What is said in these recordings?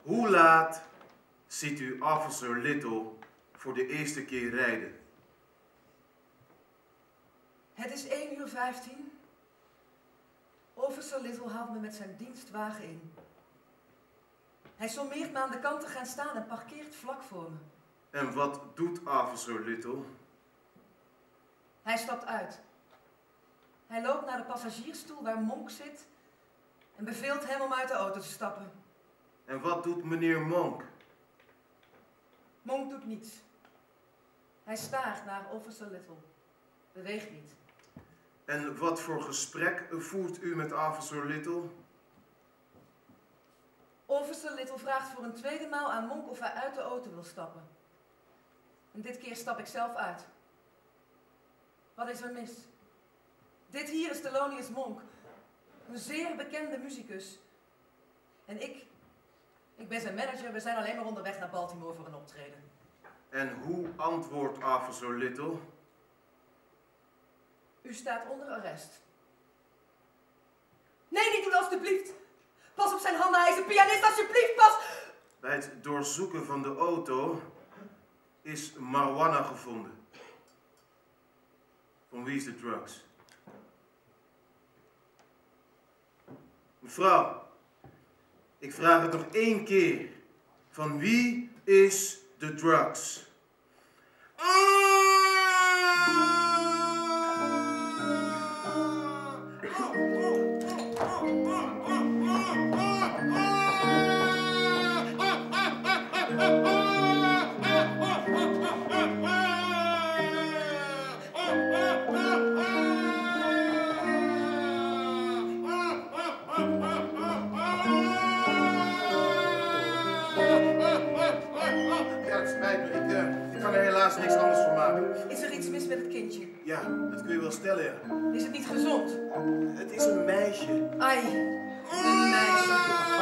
Hoe laat ziet u Officer Little voor de eerste keer rijden? Het is 1:15. Officer Little haalt me met zijn dienstwagen in. Hij sommeert me aan de kant te gaan staan en parkeert vlak voor me. En wat doet Officer Little? Hij stapt uit. Hij loopt naar de passagiersstoel waar Monk zit en beveelt hem om uit de auto te stappen. En wat doet meneer Monk? Monk doet niets. Hij staart naar Officer Little. Beweegt niet. En wat voor gesprek voert u met Officer Little? Officer Little vraagt voor een tweede maal aan Monk of hij uit de auto wil stappen. En dit keer stap ik zelf uit. Wat is er mis? Dit hier is Thelonious Monk, een zeer bekende muzikus. En ik ben zijn manager, we zijn alleen maar onderweg naar Baltimore voor een optreden. En hoe antwoordt Officer Little? U staat onder arrest. Nee, niet doen alstublieft! Pas op zijn handen, hij is een pianist, alsjeblieft, pas! Bij het doorzoeken van de auto is marijuana gevonden. Van wie is de drugs? Mevrouw, ik vraag het nog 1 keer. Van wie is de drugs? Niks anders van maken. Is er iets mis met het kindje? Ja, dat kun je wel stellen, ja. Is het niet gezond? Het is een meisje. Ai, een meisje.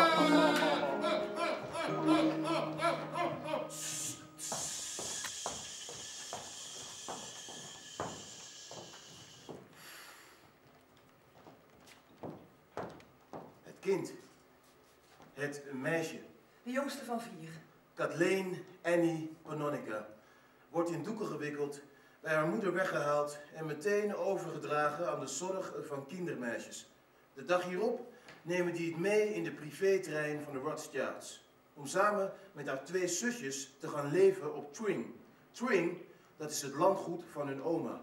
Het kind. Het meisje. De jongste van 4. Kathleen Annie Pannonica. Wordt in doeken gewikkeld, bij haar moeder weggehaald en meteen overgedragen aan de zorg van kindermeisjes. De dag hierop nemen die het mee in de privétrein van de Rothschilds, om samen met haar 2 zusjes te gaan leven op Tring. Tring, dat is het landgoed van hun oma.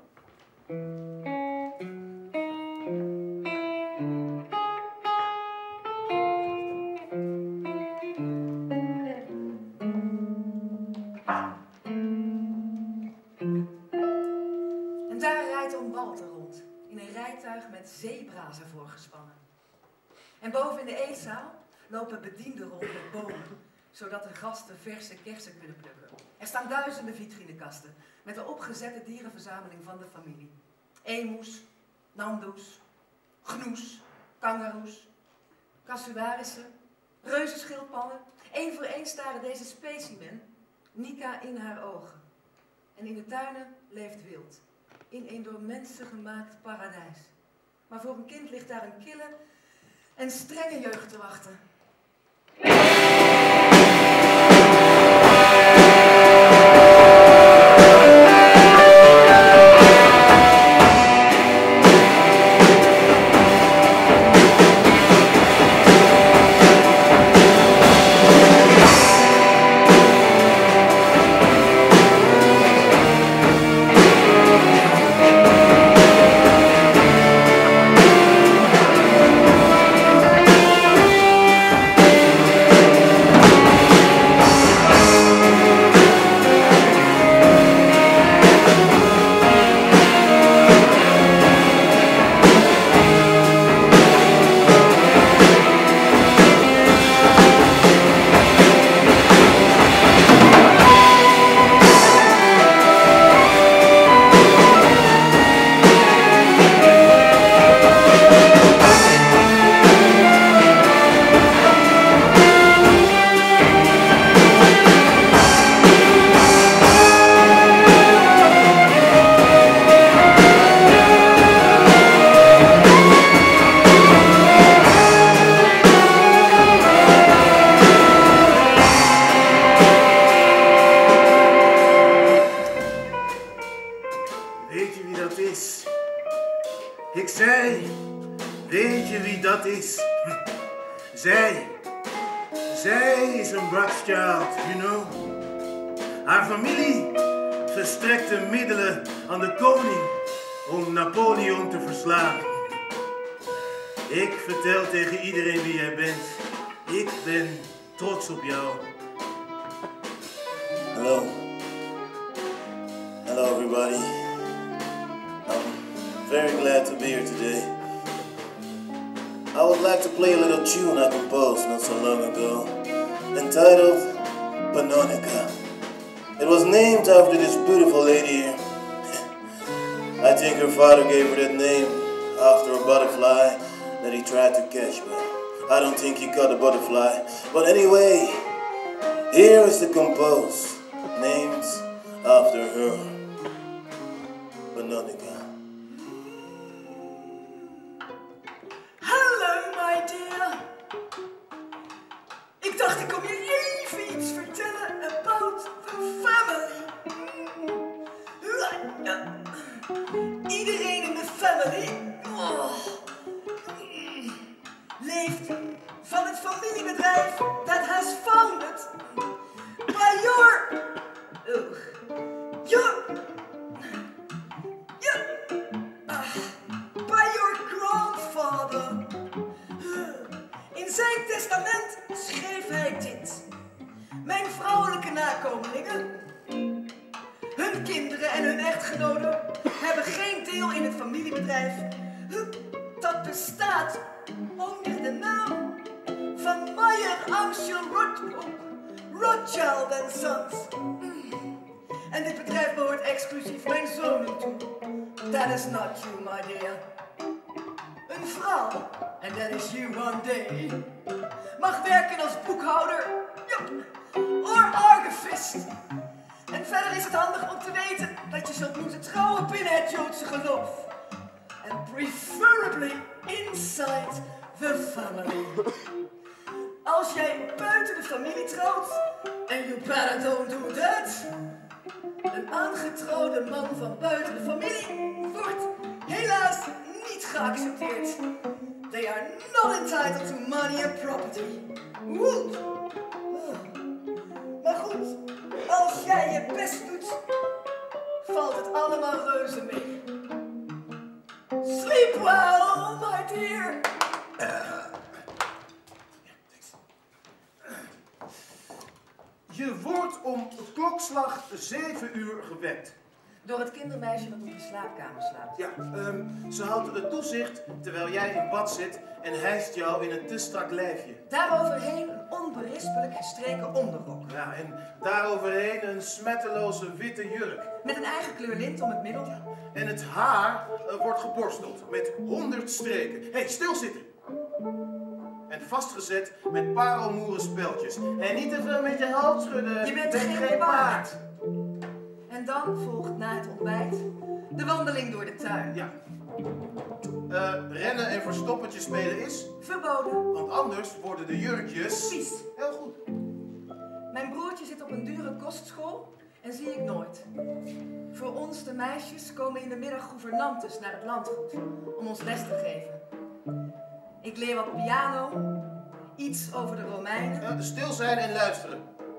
Met zebra's ervoor gespannen. En boven in de eetzaal lopen bedienden rond met bomen, zodat de gasten verse kersen kunnen plukken. Er staan duizenden vitrinekasten met de opgezette dierenverzameling van de familie. Emus, nandoes, gnoes, kangaroes, casuarissen, reuzenschildpadden. 1 voor 1 staren deze specimen Nika in haar ogen. En in de tuinen leeft wild, in een door mensen gemaakt paradijs. Maar voor een kind ligt daar een kille en strenge jeugd te wachten. Weet je wie dat is? Ik zei, weet je wie dat is? Zij is een Rothschild, you know. Haar familie verstrekte middelen aan de koning om Napoleon te verslaan. Ik vertel tegen iedereen wie jij bent. Ik ben trots op jou. Hello. Hello everybody. I'm very glad to be here today. I would like to play a little tune I composed not so long ago, entitled Pannonica. It was named after this beautiful lady here. I think her father gave her that name after a butterfly that he tried to catch, but I don't think he caught a butterfly. But anyway, here is the compose, named after her, Pannonica. Hallo, my dear. Ik dacht, ik kom je even iets vertellen about the family. Iedereen in de family leeft van het familiebedrijf that has founded by by your grandfather. In zijn testament schreef hij dit. Mijn vrouwelijke nakomelingen, hun kinderen en hun echtgenoten hebben geen deel in het familiebedrijf dat bestaat onder de naam van Meyer Amschel Rothschild & Sons. En dit bedrijf behoort exclusief mijn zonen toe. That is not you, my dear. Een vrouw, and that is you one day, mag werken als boekhouder, or archivist. En verder is het handig om te weten dat je zult moeten trouwen binnen het Joodse geloof. And preferably inside the family. Als jij buiten de familie trouwt, en you better don't do that, een aangetrouwde man van buiten de familie wordt helaas niet geaccepteerd. They are not entitled to money and property. Woe! Maar goed, als jij je best doet, valt het allemaal reuze mee. Sleep well, my dear. Je wordt om klokslag 7 uur gewekt. Door het kindermeisje dat op de slaapkamer slaapt. Ja, ze houdt het toezicht terwijl jij in bad zit en hijst jou in een te strak lijfje. Daaroverheen een onberispelijk gestreken onderrok. Ja, en daaroverheen een smetteloze witte jurk. Met een eigen kleur lint om het middel. En het haar wordt geborsteld met 100 streken. Hé, stilzitten! En vastgezet met parelmoeren speltjes. En niet te veel met je hoofd schudden. Je bent geen paard. En dan volgt na het ontbijt de wandeling door de tuin. Ja. Rennen en verstoppertje spelen is verboden. Want anders worden de jurkjes vies. Heel goed. Mijn broertje zit op een dure kostschool en zie ik nooit. Voor ons, de meisjes, komen in de middag gouvernantes naar het landgoed om ons les te geven. Ik leer wat piano, iets over de Romeinen. Ja, stil zijn en luisteren.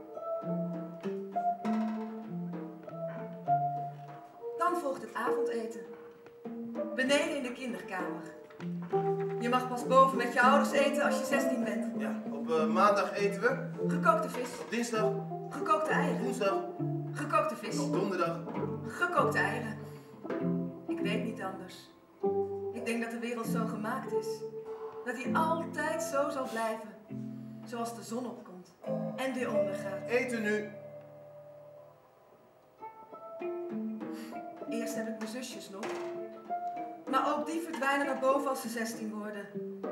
Dan volgt het avondeten. Beneden in de kinderkamer. Je mag pas boven met je ouders eten als je 16 bent. Ja, op maandag eten we. Gekookte vis. Op dinsdag. Gekookte eieren. Woensdag. Gekookte vis. Op donderdag. Gekookte eieren. Ik weet niet anders. Ik denk dat de wereld zo gemaakt is. Dat hij altijd zo zal blijven. Zoals de zon opkomt en weer ondergaat. Eten nu. Eerst heb ik mijn zusjes nog. Maar ook die verdwijnen naar boven als ze 16 worden.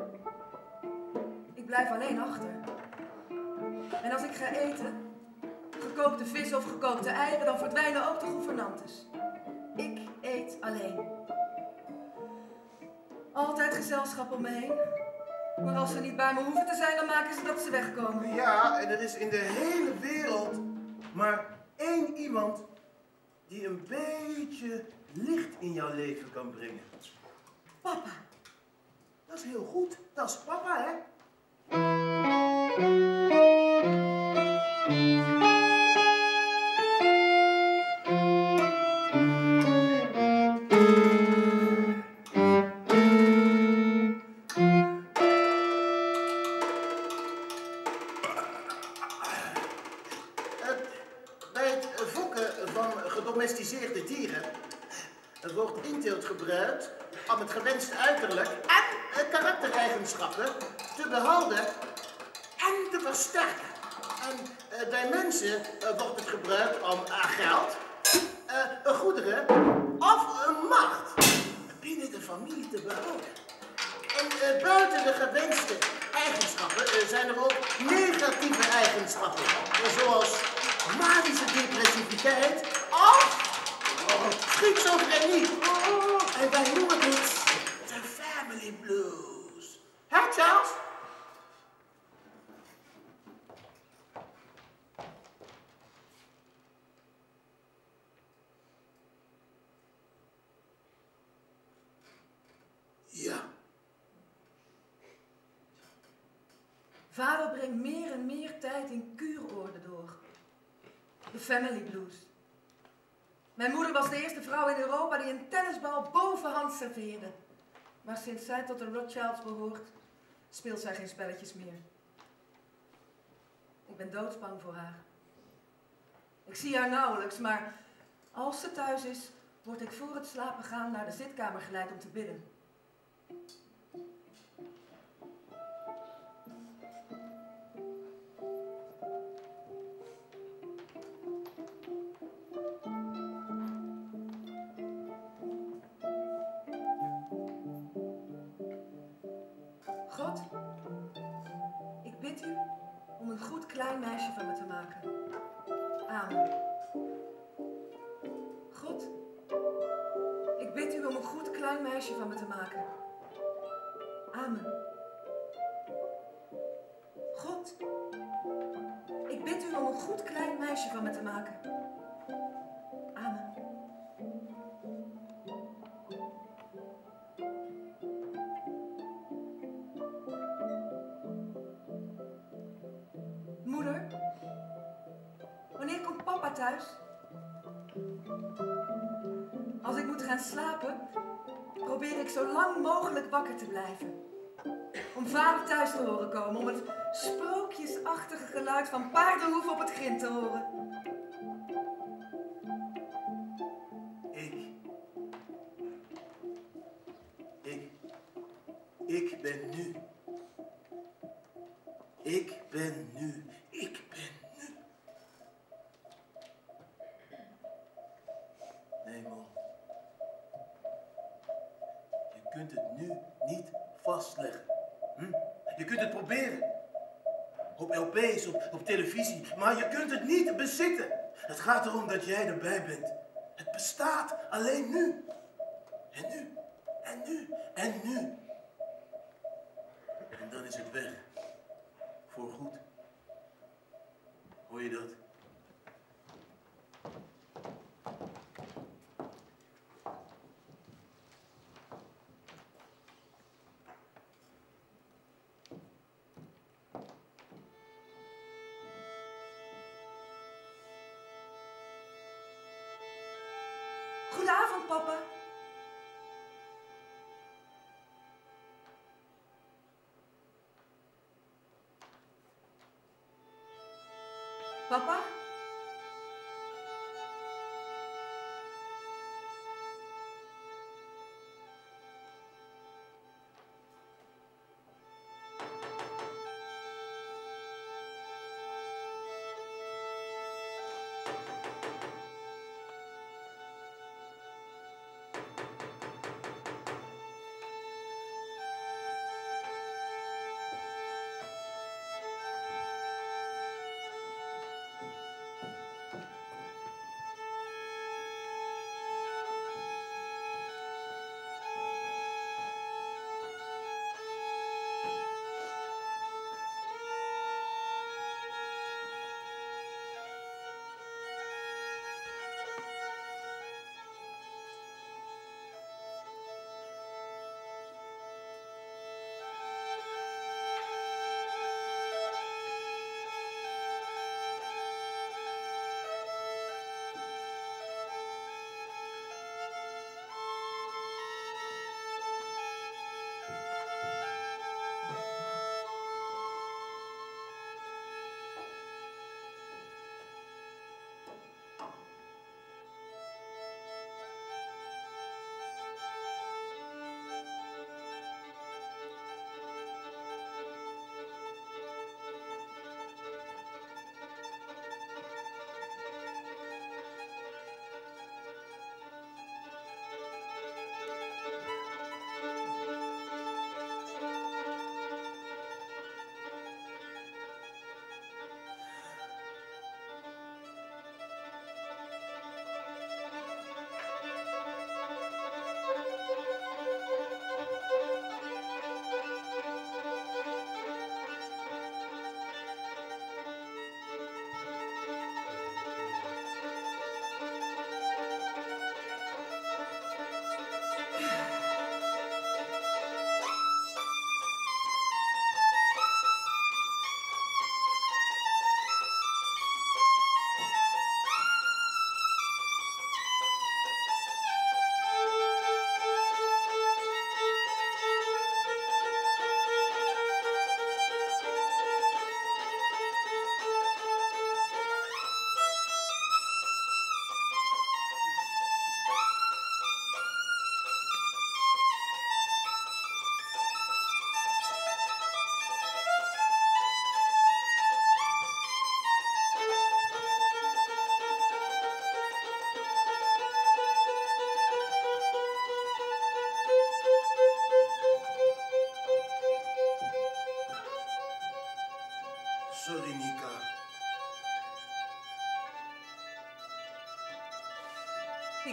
Ik blijf alleen achter. En als ik ga eten, gekookte vis of gekookte eieren, dan verdwijnen ook de gouvernantes. Ik eet alleen. Altijd gezelschap om me heen. Maar als ze niet bij me hoeven te zijn, dan maken ze dat ze wegkomen. Ja, en er is in de hele wereld maar één iemand die een beetje licht in jouw leven kan brengen. Papa. Dat is heel goed. Dat is papa, hè? Bij het fokken van gedomesticeerde dieren wordt inteelt gebruikt om het gewenste uiterlijk en karaktereigenschappen te behouden en te versterken. En bij mensen wordt het gebruikt om geld, goederen of macht binnen de familie te behouden. En buiten de gewenste eigenschappen zijn er ook negatieve eigenschappen, zoals manische depressiviteit of schizofrenie. En wij noemen dit de family blues. Hè, Charles? Ja. Vader brengt meer en meer tijd in kuuroorde door. De family blues. Mijn moeder was de eerste vrouw in Europa die een tennisbal bovenhand serveerde. Maar sinds zij tot de Rothschilds behoort, speelt zij geen spelletjes meer. Ik ben doodsbang voor haar. Ik zie haar nauwelijks, maar als ze thuis is, word ik voor het slapen gaan naar de zitkamer geleid om te bidden. God, ik bid u om een goed klein meisje van me te maken. Amen. God, ik bid u om een goed klein meisje van me te maken. Amen. God, ik bid u om een goed klein meisje van me te maken. Amen. Moeder, wanneer komt papa thuis? Als ik moet gaan slapen, probeer ik zo lang mogelijk wakker te blijven. Om vader thuis te horen komen, om het sprookjesachtige geluid van paardenhoeven op het grind te horen. Ik ben nu. Ik ben nu. Nee, man. Je kunt het nu niet vastleggen. Je kunt het proberen. Op LP's, op televisie. Maar je kunt het niet bezitten. Het gaat erom dat jij erbij bent. Het bestaat alleen nu. En nu. En nu. En nu. En dan is het weg. Voorgoed. Hoor je dat? Goedenavond, papa. Papa?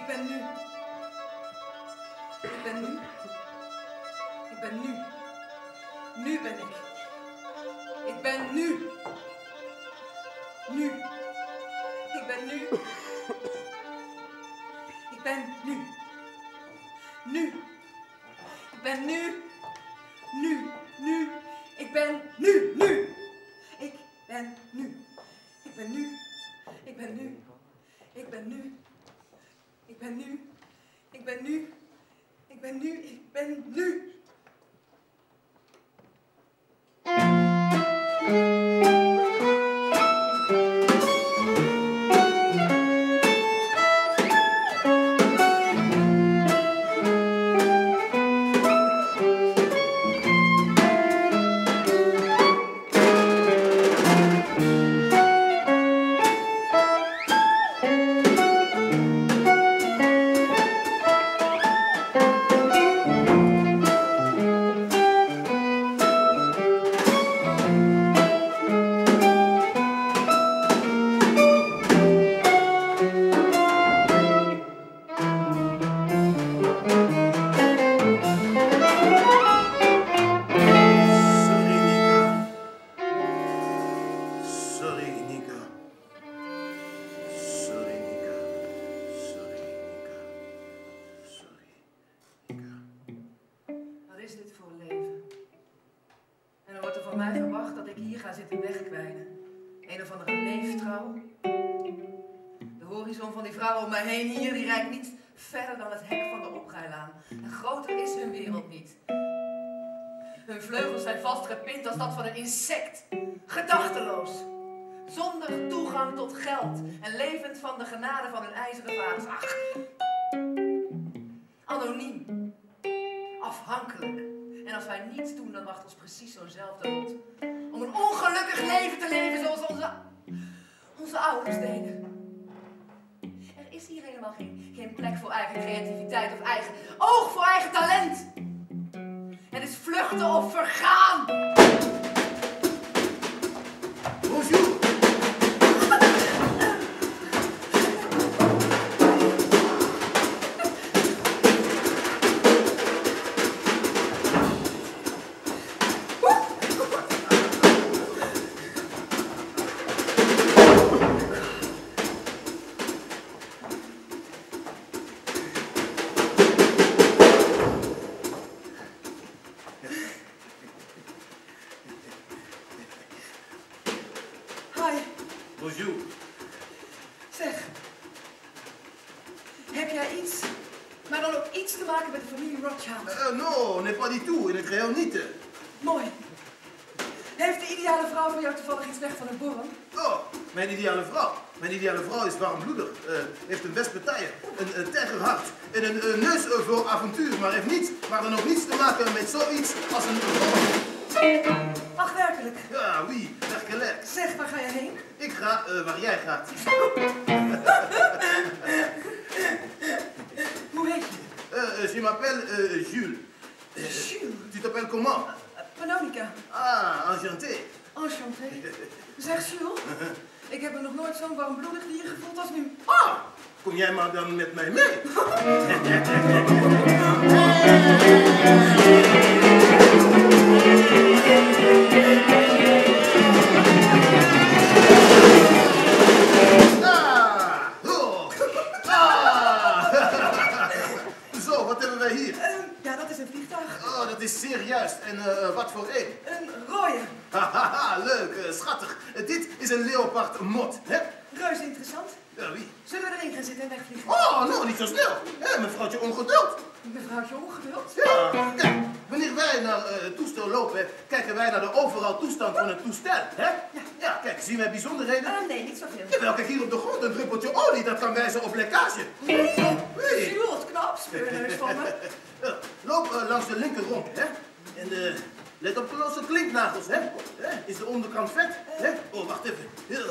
ben nu. Ik ben nu. Ik ben nu. Nu ben ik. Ik ben nu. Nu. Ik ben nu. Ik ben nu. Nu. Ik ben nu. Nu. Nu. Ik ben nu. Nu. Ik ben nu. Ik ben nu. Ik ben nu. Ik ben nu. Ik ben nu. Ik ben nu. Ik ben nu. Ik ben nu. Hun vleugels zijn vastgepind als dat van een insect. Gedachteloos. Zonder toegang tot geld. En levend van de genade van hun ijzeren vaders. Ach. Anoniem. Afhankelijk. En als wij niets doen, dan wacht ons precies zo'nzelfde lot. Om een ongelukkig leven te leven zoals onze ouders deden. Er is hier helemaal geen plek voor eigen creativiteit of eigen oog voor eigen talent. Het is vluchten of vergaan. Bonjour. Zeg, heb jij iets, maar dan ook iets te maken met de familie Rothschild? No, n'est pas du tout, in het geheel niet. Mooi. Heeft de ideale vrouw van jou toevallig iets weg van een borrel? Oh, mijn ideale vrouw. Mijn ideale vrouw is warmbloedig, heeft een best partij, een tijgerhart en een neus voor avontuur, maar dan ook niets te maken met zoiets als een borrel. Ach, werkelijk? Ja, oui, werkelijk. Zeg, waar ga je heen? Ik ga waar jij gaat. Hoe heet je? Je m'appelle Jules. Jules? Tu t'appelles comment? Pannonica. Ah, enchanté. Enchanté. Zeg, Jules, ik heb er nog nooit zo'n warmbloedig dier gevoeld als nu. Ah, kom jij maar dan met mij mee? Zo, wat hebben wij hier? Ja, dat is een vliegtuig. Oh, dat is zeer juist. En wat voor een? Een rode. Hahaha, leuk, schattig. Dit is een leopard mot, hè? Reuze interessant. Ja, wie? Zullen we erin gaan zitten en wegvliegen? Oh, nou, niet zo snel. Mevrouwtje ongeduld. Mevrouwtje ongeduld? Ja, kijk, wanneer wij naar het toestel lopen, kijken wij naar de overal toestand van het toestel, hè? Ja, kijk, zien wij bijzonderheden? Nee, niet zoveel. Jawel, kijk, hier op de grond een druppeltje olie, dat kan wijzen op lekkage. Nee. Nee. Jules, wat knap, speurneus van me. Loop langs de linkerrond, hè? En let op de losse klinknagels, hè? Is de onderkant vet? Hè? Oh, wacht even.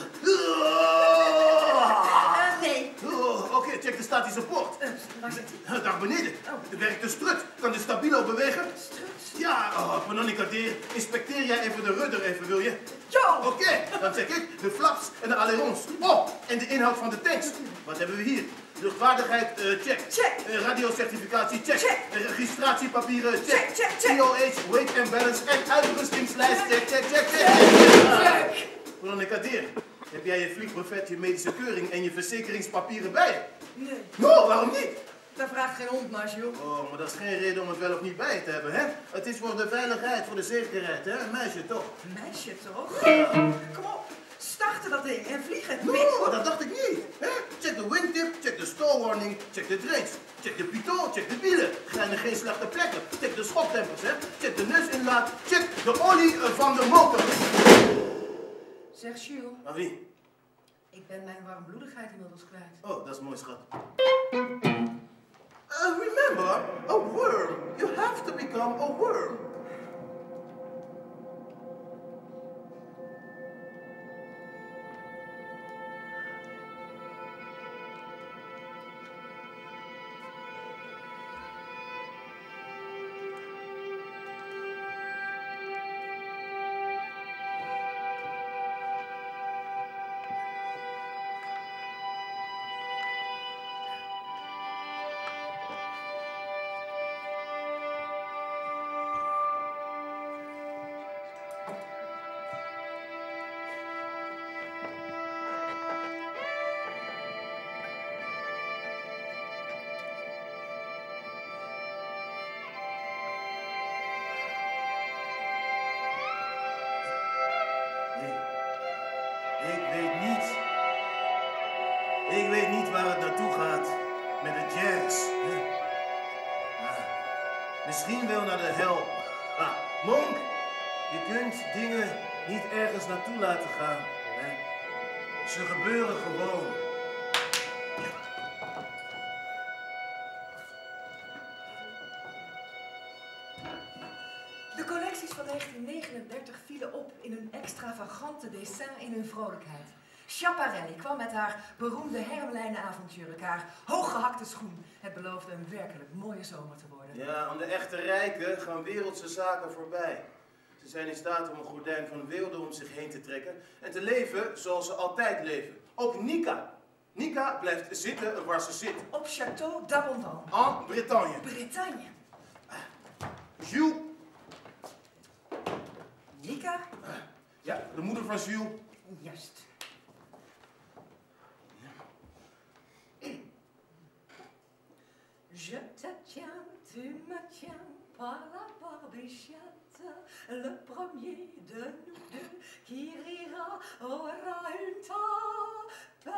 Nee. Oh, oké, check de statische poort. Waar zit hij? Daar beneden. Werkt de strut. Kan de stabilo bewegen? Strut? Ja, Pannonica dear. Inspecteer jij even de rudder even, wil je? Ja. Oké, dan check ik de flaps en de ailerons. Oh, en de inhoud van de tanks. Wat hebben we hier? Luchtvaardigheid, check. Check. Radiocertificatie, check. Check. Registratiepapieren, check. Check, check, check. COH, weight and balance en uitrustingslijst, check, check, check, check. Check. Veronica, Dirk, heb jij je vliegbuffet, je medische keuring en je verzekeringspapieren bij je? Nee. No, waarom niet? Daar vraagt geen hond naar, joh. Oh, maar dat is geen reden om het wel of niet bij te hebben, hè? Het is voor de veiligheid, voor de zekerheid, hè? Een meisje toch? Meisje toch? Kom op, starten dat ding en vliegen. No, dat dacht ik niet. Hè? Check de wingtip, check de stall warning, check de drains, check de pitot, check de wielen. Zijn er geen slechte plekken? Check de schoptempers, hè? Check de neusinlaat, check de olie van de motor. Zeg, Jules. Maar wie? Ik ben mijn warmbloedigheid inmiddels kwijt. Oh, dat is mooi, schat. Remember, a worm. You have to become a worm. Ik weet niet waar het naartoe gaat met de jazz. Misschien wel naar de hel. Monk, je kunt dingen niet ergens naartoe laten gaan. Hè? Ze gebeuren gewoon. De collecties van 1939 vielen op in hun extravagante dessin in hun vrolijkheid. Schiaparelli kwam met haar beroemde hermelijnen avondjurk, haar hooggehakte schoen. Het beloofde een werkelijk mooie zomer te worden. Ja, aan de echte rijken gaan wereldse zaken voorbij. Ze zijn in staat om een gordijn van weelde om zich heen te trekken en te leven zoals ze altijd leven. Ook Nika. Nika blijft zitten waar ze zit. Op Château d'Abondance. En Bretagne. Bretagne. Jules. Nika? Ja, de moeder van Jules. Juist. Je te tiens, tu me tiens par la barbichette. Le premier de nous deux qui rira aura une tapette.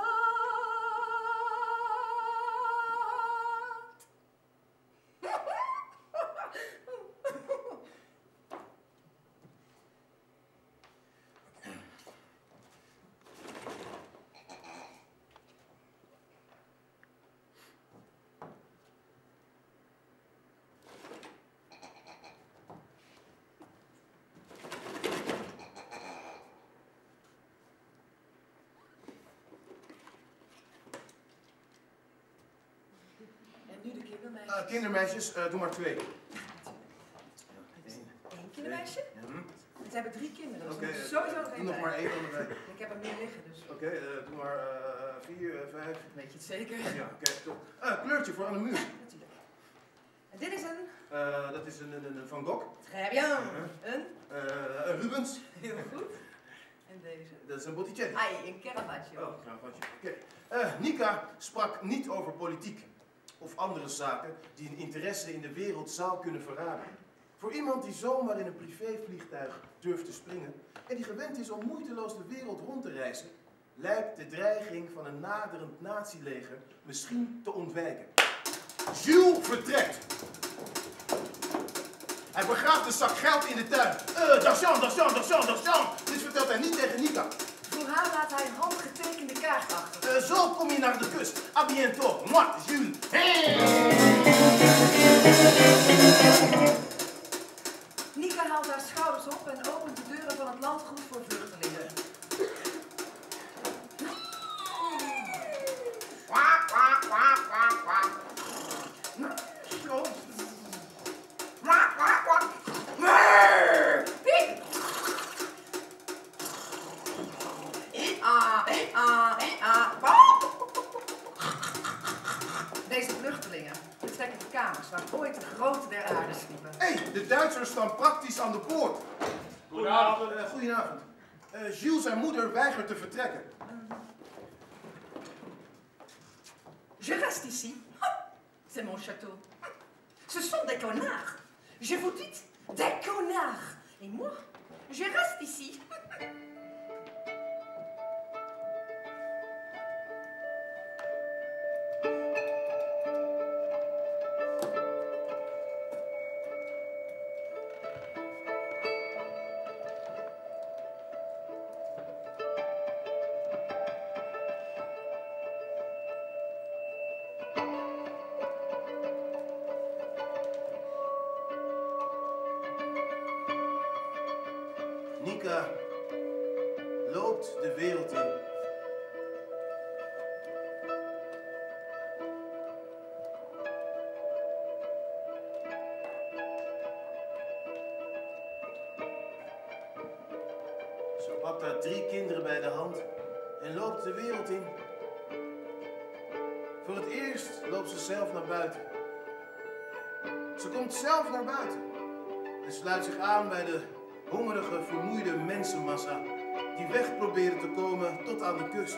Nu de kindermeisjes. Kindermeisjes, doe maar 2. Eén kindermeisje? Ze hebben 3 kinderen, dus Oké, sowieso geen doe nog maar 1 onderweg. Ik heb er meer liggen, dus. Oké, doe maar 4, 5. Weet je het zeker? Ja, oké, top. Kleurtje voor aan de muur. Natuurlijk. En dit is een... Dat is een Van Gogh. Très bien. Een Rubens. Heel goed. En deze? Dat is een Botticelli. Ai, een Caravaggio. Oh, Caravaggio. Oké. Nika sprak niet over politiek of andere zaken die een interesse in de wereld zou kunnen verraden. Voor iemand die zomaar in een privévliegtuig durft te springen en die gewend is om moeiteloos de wereld rond te reizen, lijkt de dreiging van een naderend nazileger misschien te ontwijken. Jules vertrekt. Hij begraaft een zak geld in de tuin. D'argent. Dit vertelt hij niet tegen Nika. Voor haar laat hij een handgetekende kaart achter. Zo kom je naar de kust. A bientôt. Moi, Jules. Nika haalt haar schouders op en opent de deuren van het landgoed voor vluchtelingen. mazers waar ooit de grote der aarde sliepen. Hé, de Duitsers staan praktisch aan de poort. Goedenavond. Goedenavond. Jules zijn moeder weigert te vertrekken. Je reste ici. C'est mon château. Ce sont des connards. Je vous dis, des connards. Et moi, je reste ici. Nika loopt de wereld in. Ze pakt haar 3 kinderen bij de hand en loopt de wereld in. Voor het eerst loopt ze zelf naar buiten. Ze komt zelf naar buiten en sluit zich aan bij de hongerige, vermoeide mensenmassa die weg proberen te komen tot aan de kust.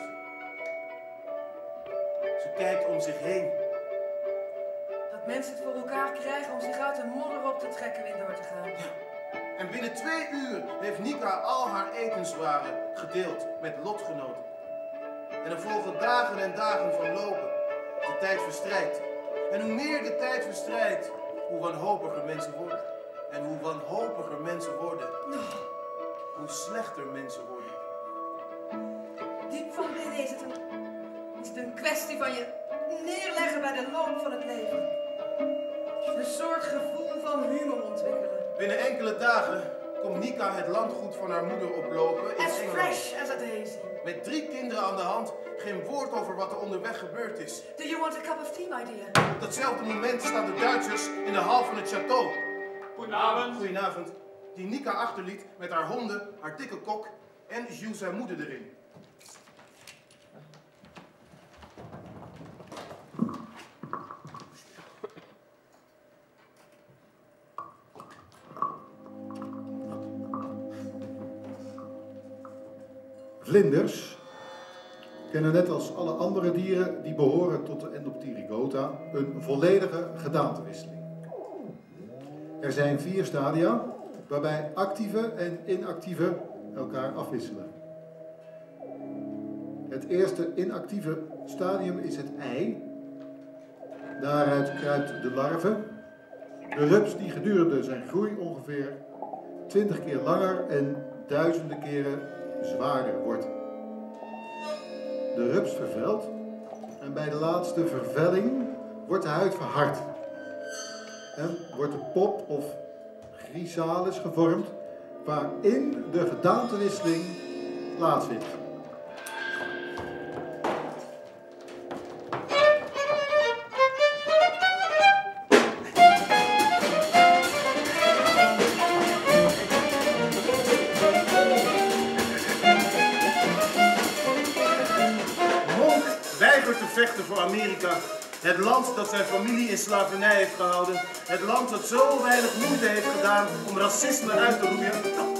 Ze kijkt om zich heen. Dat mensen het voor elkaar krijgen om zich uit de modder op te trekken weer door te gaan. Ja. En binnen 2 uur heeft Nika al haar etenswaren gedeeld met lotgenoten. En er volgen dagen en dagen van lopen. De tijd verstrijkt. En hoe meer de tijd verstrijkt, hoe wanhopiger mensen worden. En hoe wanhopiger mensen worden, hoe slechter mensen worden. Diep van binnen is het een kwestie van je neerleggen bij de loop van het leven. Een soort gevoel van humor ontwikkelen. Binnen enkele dagen komt Nika het landgoed van haar moeder oplopen in As Engeland. fresh as a daisy. Met 3 kinderen aan de hand, geen woord over wat er onderweg gebeurd is. Do you want a cup of tea, my dear? Op datzelfde moment staan de Duitsers in de hal van het château. Goedenavond. Goedenavond. Die Nika achterliet met haar honden, haar dikke kok en Jules zijn moeder erin. Vlinders kennen net als alle andere dieren die behoren tot de Endopterygota een volledige gedaantewisseling. Er zijn 4 stadia waarbij actieve en inactieve elkaar afwisselen. Het eerste inactieve stadium is het ei. Daaruit kruipt de larve. De rups die gedurende zijn groei ongeveer 20 keer langer en duizenden keren zwaarder wordt. De rups vervelt en bij de laatste vervelling wordt de huid verhard. En wordt de pop of chrysalis gevormd waarin de gedaantewisseling plaatsvindt. Vechten voor Amerika. Het land dat zijn familie in slavernij heeft gehouden. Het land dat zo weinig moeite heeft gedaan om racisme uit te roeien.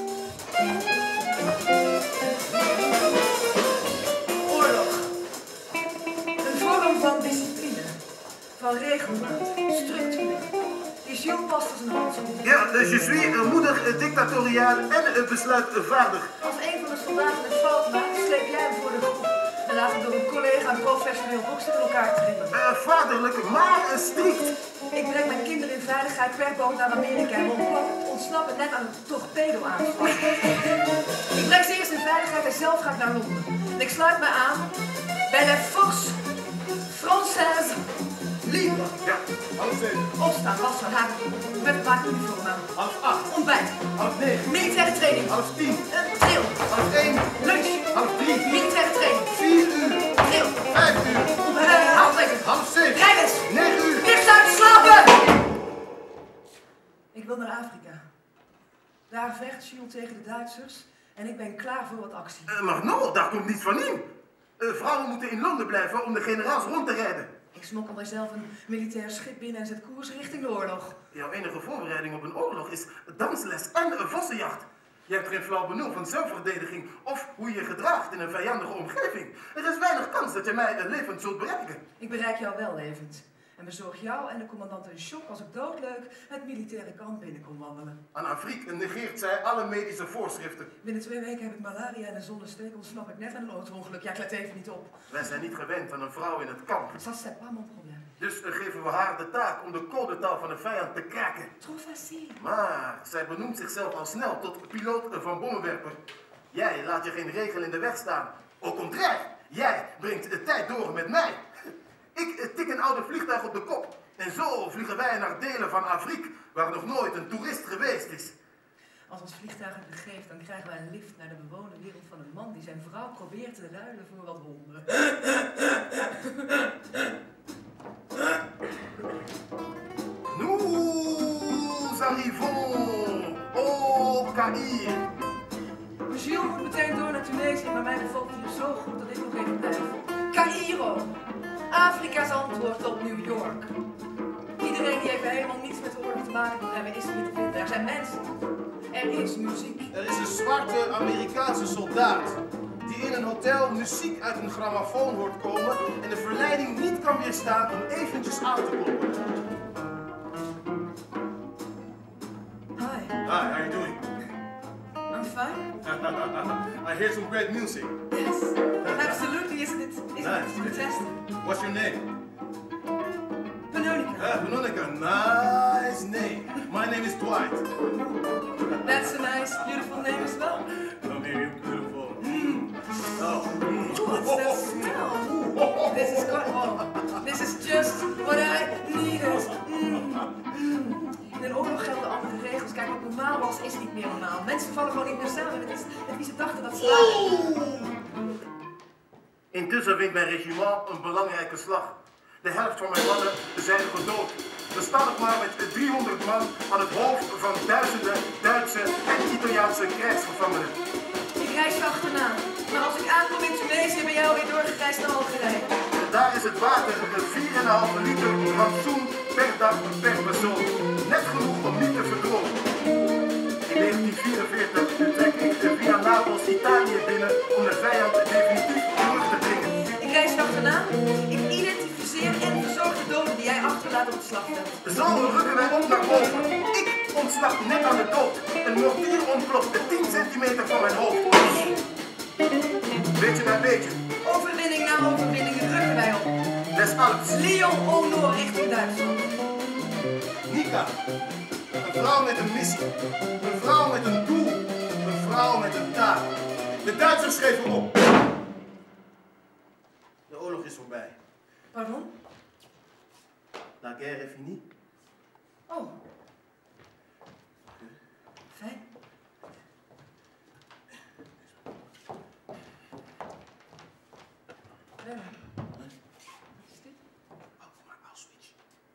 Oorlog. Een vorm van discipline. Van regelmaat. Structuur. Die Jules past als een hand om. Ja, je suis moedig, dictatoriaal en besluitvaardig. Als een van de soldaten een fout maakt, sleep jij hem voor de groep. En laat hem door een collega een professioneel bokser in elkaar trimmen. Vaderlijk, maar strikt. Ik breng mijn kinderen in veiligheid per boot naar Amerika en ontsnappen net aan een torpedo-aanslag. Ik breng ze eerst in veiligheid en zelf ga ik naar Londen. En ik sluit me aan bij de Force Française Libre. Ja, 6:30. Opstaan, wassen, haken, met een paar uniform aan. 8:30. Ontbijt. 9:30. Militaire training. 10:30. Drill. 1:00. Lunch. 3:30. Militaire training. 4 uur. Drill. 5 uur. Handlegging. 6:30. Rijles. 9 uur. Eerst uit slapen! Ik wil naar Afrika. Daar vecht Jules tegen de Duitsers en ik ben klaar voor wat actie. Maar no, daar komt niets van in. Vrouwen moeten in Londen blijven om de generaals rond te rijden. Ik Ik smokkel mijzelf een militair schip binnen en zet koers richting de oorlog. Jouw enige voorbereiding op een oorlog is dansles en een vossenjacht. Je hebt geen flauw benul van zelfverdediging of hoe je je gedraagt in een vijandige omgeving. Er is weinig kans dat je mij levend zult bereiken. Ik bereik jou wel levend. En bezorg jou en de commandant een shock als ik doodleuk het militaire kamp binnen kon wandelen. Aan Afrique negeert zij alle medische voorschriften. Binnen 2 weken heb ik malaria en een zonnesteek ontsnap ik net aan een auto-ongeluk. Ja, ik let even niet op. Wij zijn niet gewend aan een vrouw in het kamp. Ça, c'est pas mon problème. Dus geven we haar de taak om de codetaal van de vijand te kraken. Trop facile. Maar zij benoemt zichzelf al snel tot piloot van bommenwerper. Jij laat je geen regel in de weg staan. Au contraire, jij brengt de tijd door met mij. Ik tik een oude vliegtuig op de kop. En zo vliegen wij naar delen van Afrique waar nog nooit een toerist geweest is. Als ons vliegtuig het begeeft, dan krijgen wij een lift naar de bewoonde wereld van een man die zijn vrouw probeert te ruilen voor wat honden. Nous arrivons au Caïr. Jules moet meteen door naar Tunesië, maar mij bevalt het hier zo goed dat ik nog even blijf. Caïro, Afrika's antwoord op New York. Iedereen die even helemaal niets met de oorlog te maken wil hebben, is er niet te vinden. Er zijn mensen. Er is muziek. Er is een zwarte Amerikaanse soldaat die in een hotel muziek uit een grammofoon hoort komen en de verleiding niet kan weerstaan om eventjes aan te kloppen. Hi. Hi, how are you doing? I'm fine. I hear some great music. Yes, absolutely, isn't it? Isn't it fantastic? What's your name? Pannonica. Pannonica, nice name. My name is Dwight. That's a nice, beautiful name as well. Come here, you're beautiful. Oh. What's that smell? This is good. Oh, this is just what I needed. In een oorlog gelden andere regels. Kijk, wat normaal was, is niet meer normaal. Mensen vallen gewoon niet meer samen. Het is net wie ze dachten dat ze waren. Intussen wint mijn regiment een belangrijke slag. De helft van mijn mannen zijn gedood. We staan nog maar met 300 man aan het hoofd van duizenden Duitse en Italiaanse krijgsgevangenen. Ik reis je achterna. Maar als ik aankom in Tunesië, ben jij alweer doorgereisd naar Algerije. Daar is het water 4,5 liter rantsoen per dag per persoon. Net genoeg om niet te verdrogen. In 1944 trek ik via Napels Italië binnen om de vijand definitief terug te dringen. Ik reis je achterna. Ik identificeer en verzorg de doden die jij achterlaat op het slagveld. Zo rukken wij op naar boven. Ik ontsnap net aan de dood. Een mortier ontploft 10 centimeter van mijn hoofd. Beetje bij beetje. Overwinning na overwinning rukken wij op. Des Alps. Lyon au nord richting Duitsland. Nika. Een vrouw met een missie. Een vrouw met een doel. Een vrouw met een taak. De Duitsers schreven op. De oorlog is voorbij. Pardon? La guerre est finie. Oh. Fijn. Werner. Wat is dit? Oh, maar Auschwitz.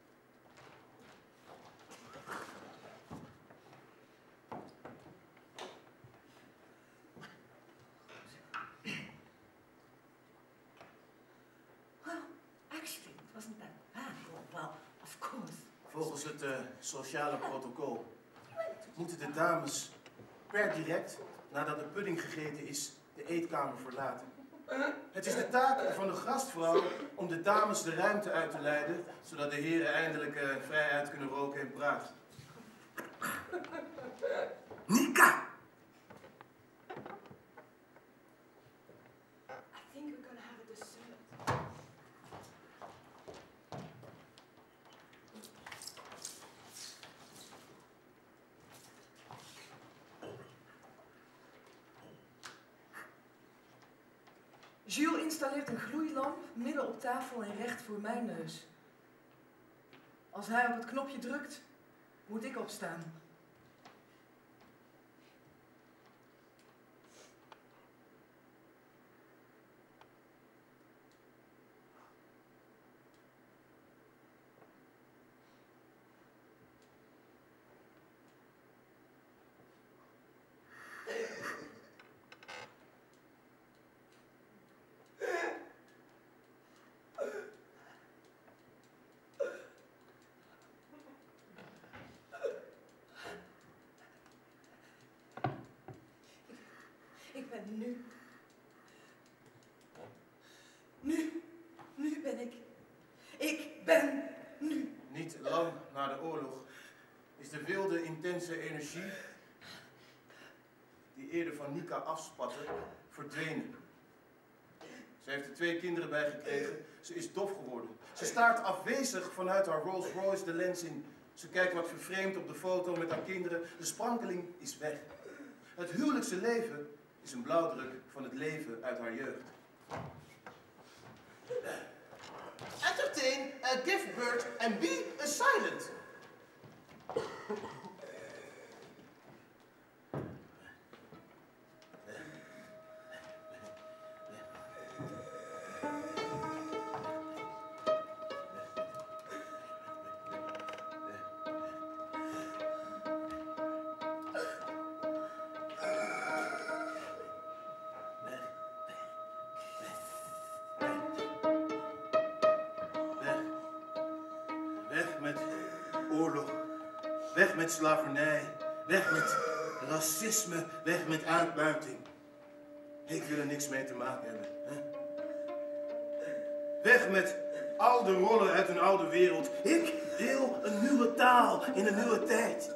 Well, actually, it wasn't that bad. Well, of course. Volgens het sociale protocol moeten de dames per direct, nadat de pudding gegeten is, de eetkamer verlaten. Het is de taak van de gastvrouw om de dames de ruimte uit te leiden, zodat de heren eindelijk vrij uit kunnen roken en praten. Nika! I think we're gonna have a dessert. Jules installeert een gloeilamp midden op tafel en recht voor mijn neus. Als hij op het knopje drukt, moet ik opstaan. is de wilde, intense energie die eerder van Nika afspatte, verdwenen. Ze heeft er 2 kinderen bij gekregen. Ze is dof geworden. Ze staart afwezig vanuit haar Rolls Royce de lens in. Ze kijkt wat vervreemd op de foto met haar kinderen. De sprankeling is weg. Het huwelijkse leven is een blauwdruk van het leven uit haar jeugd. Entertain, give birth and be silent. Weg met slavernij, weg met racisme, weg met uitbuiting. Ik wil er niks mee te maken hebben. Hè? Weg met oude rollen uit een oude wereld. Ik wil een nieuwe taal in een nieuwe tijd.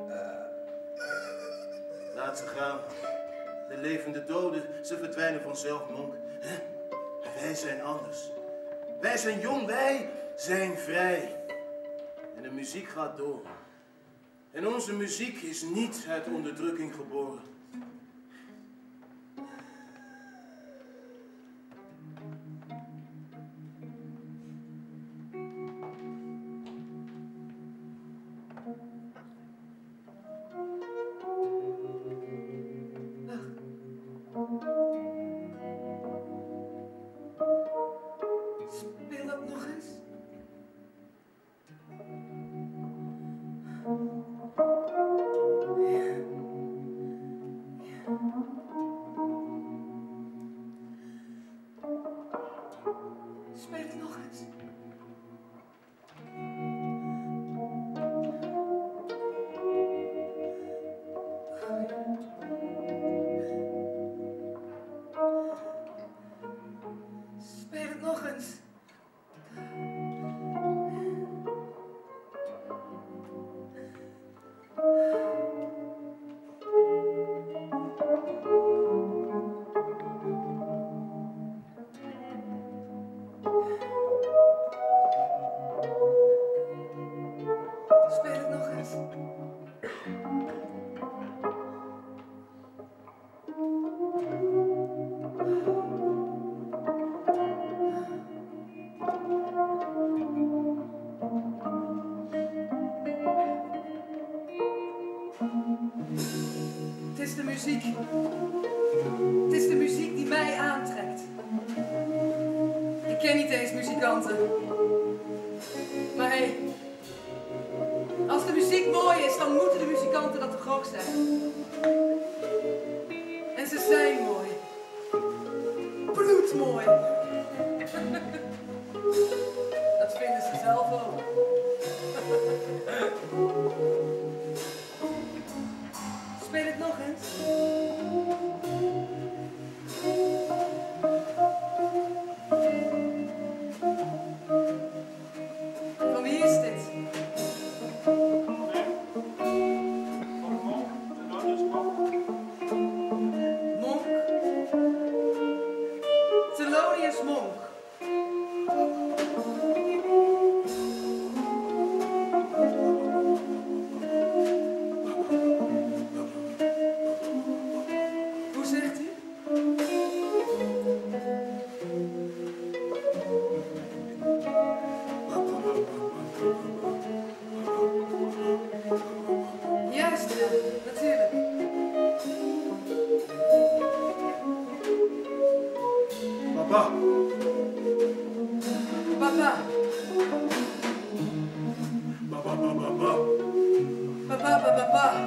Laat ze gaan. De levende doden, ze verdwijnen vanzelf, Monk. Hè? Wij zijn anders. Wij zijn jong, wij zijn vrij. En de muziek gaat door. En onze muziek is niet uit onderdrukking geboren. Speel dat nog eens. Speel het nog eens. Speel het nog eens. Speel het nog eens. Het is de muziek. Het is de muziek die mij aantrekt. Ik ken niet eens muzikanten. Maar hé, als de muziek mooi is, dan moeten de muzikanten dat toch ook zijn. En ze zijn mooi. Bloedmooi. Dat vinden ze zelf ook. Speel het nog eens. Van wie is dit? Monk? Thelonious Monk. Hoe zegt u? Juist, ja, natuurlijk. Papa. Papa. Papa, papa, papa. Papa, papa, papa.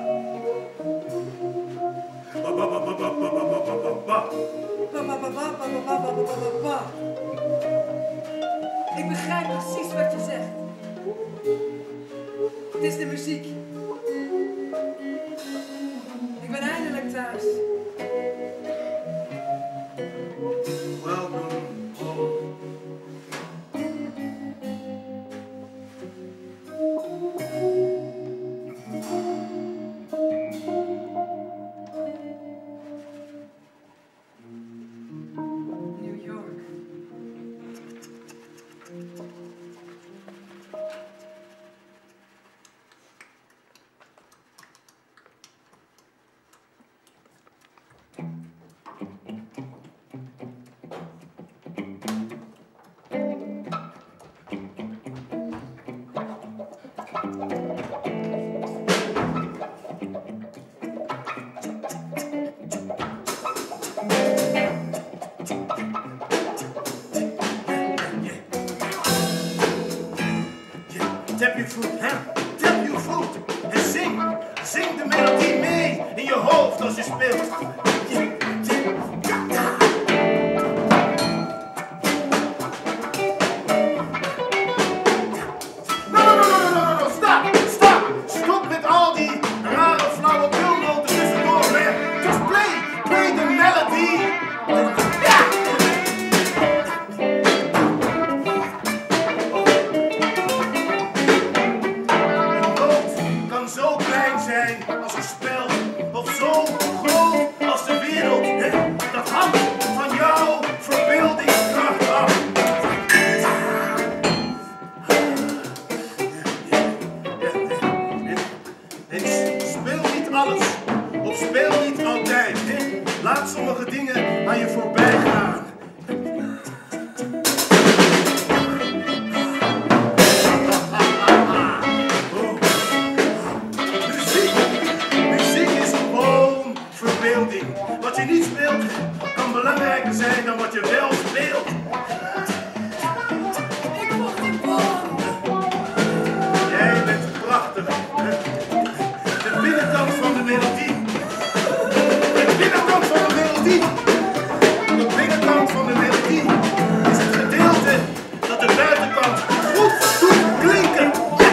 Papa, papa, papa, papa, papa, papa. Papa, papa, papa, papa, papa, papa. Ik begrijp precies wat je zegt. Het is de muziek. Ik ben eindelijk thuis. Welcome home. zoals je speelt. No, stop met al die rare flauwe kulnoten tussendoor, man. Just play the melody. Ja! Een noot kan zo klein zijn als een spel, of zo groot als de wereld. Dat hangt van jouw verbeeldingskracht af. Speel niet alles, of speel niet altijd. Laat sommige dingen aan je voorbij gaan. Muziek is gewoon verbeelding. Wat je niet speelt, kan belangrijker zijn dan wat je wel speelt. Ik mocht die bom. Jij bent prachtig. De binnenkant van de melodie. De binnenkant van de melodie. De binnenkant van de melodie is het gedeelte dat de buitenkant goed doet klinken.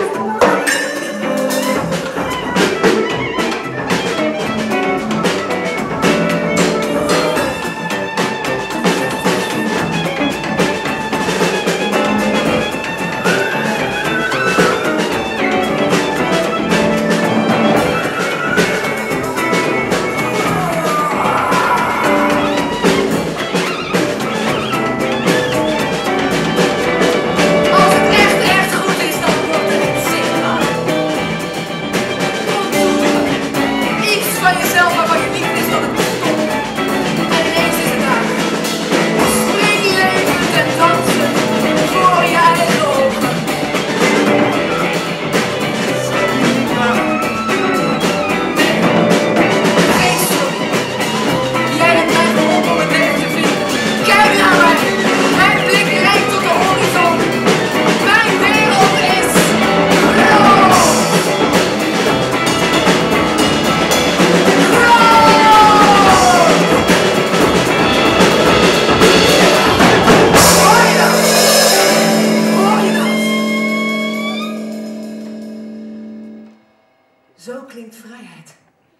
Zo klinkt vrijheid.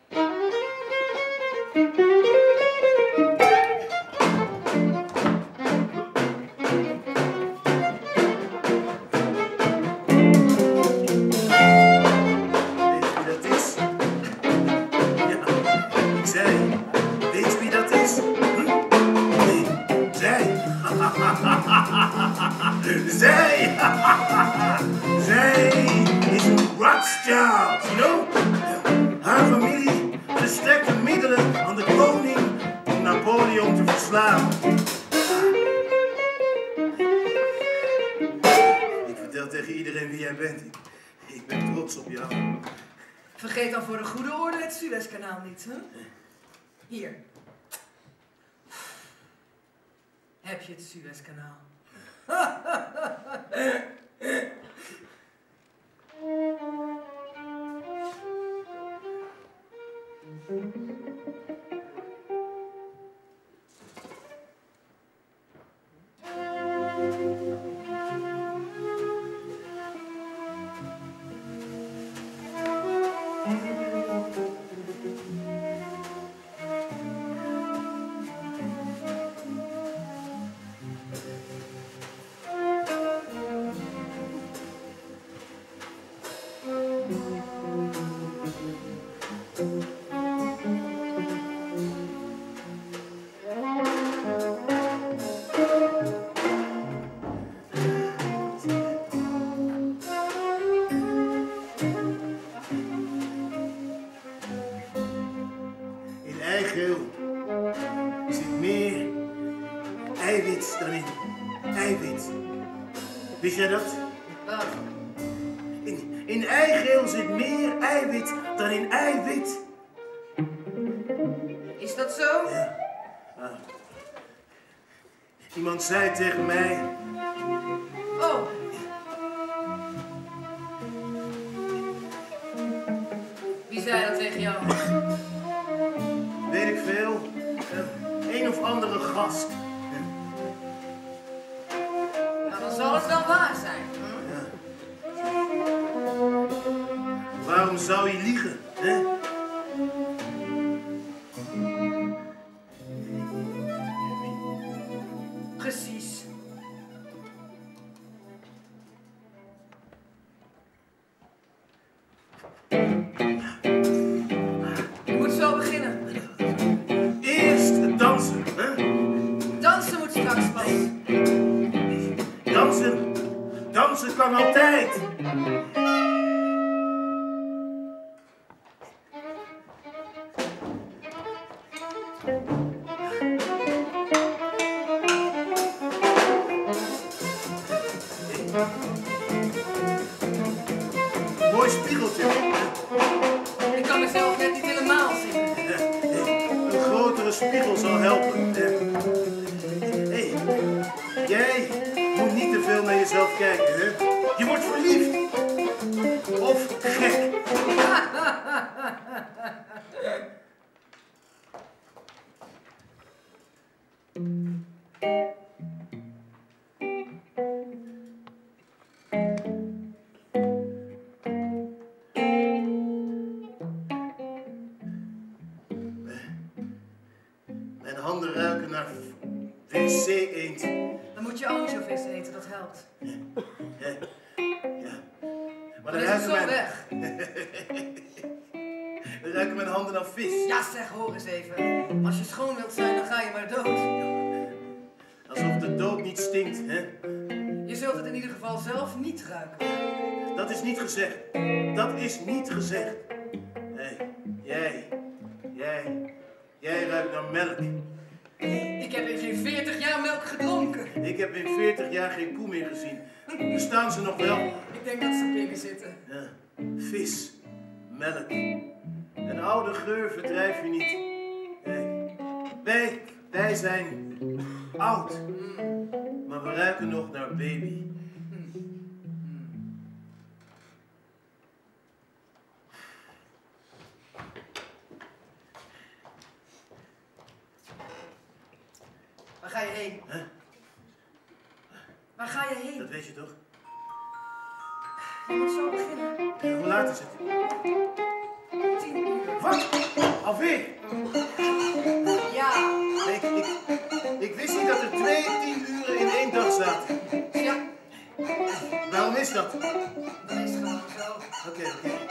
Zij is een Rothschild, you know? Haar familie verstrekte middelen aan de koning om Napoleon te verslaan. Ik vertel tegen iedereen wie jij bent. Ik ben trots op jou. Vergeet dan voor de goede orde het Suezkanaal niet, hè? Hier. Heb je het Suezkanaal? Wist jij dat? Wat? In eigeel zit meer eiwit dan in eiwit. Is dat zo? Ja. Iemand zei tegen mij... Oh. Wie zei dat tegen jou? weet ik veel. Een of andere gast. Nou, dan zal het wel waar zijn. Ja. Waarom zou hij liegen, hè? Precies. Je moet zo beginnen. Eerst het dansen, hè? Dansen moet straks pas. Dansen kan altijd. Mooi spiegeltje. Ik kan mezelf net niet helemaal zien. Een grotere spiegel zal helpen. Hey, jij moet niet te veel naar jezelf kijken, hè? Je wordt verliefd. Of gek. Mijn handen ruiken naar wc-eend. Dan moet je ansjovis eten, dat helpt. Ja. Maar Dan is het zo weg. Dan ruiken mijn handen naar vis. Ja zeg, hoor eens even. Als je schoon wilt zijn, dan ga je maar dood. Alsof de dood niet stinkt, hè? Je zult het in ieder geval zelf niet ruiken. Dat is niet gezegd. Dat is niet gezegd. Hey, jij ruikt naar melk. Ik heb in geen 40 jaar melk gedronken. Ik heb in 40 jaar geen koe meer gezien. Bestaan ze nog wel? Ik denk dat ze binnen zitten. Ja. Vis, melk. Een oude geur verdrijf je niet. Wij zijn oud. Maar we ruiken nog naar baby. Waar ga je heen? Huh? Waar ga je heen? Dat weet je toch? Je moet zo beginnen. Ja, hoe laat is het? 10 uur. Wat? Alweer? Ja. Ik wist niet dat er 2 10 uren in 1 dag zaten. Ja. Waarom is dat? Dat is gewoon zo. Oké.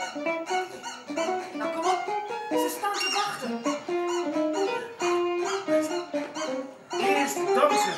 Nou, kom op. Ze staan te wachten. Eerst dansen.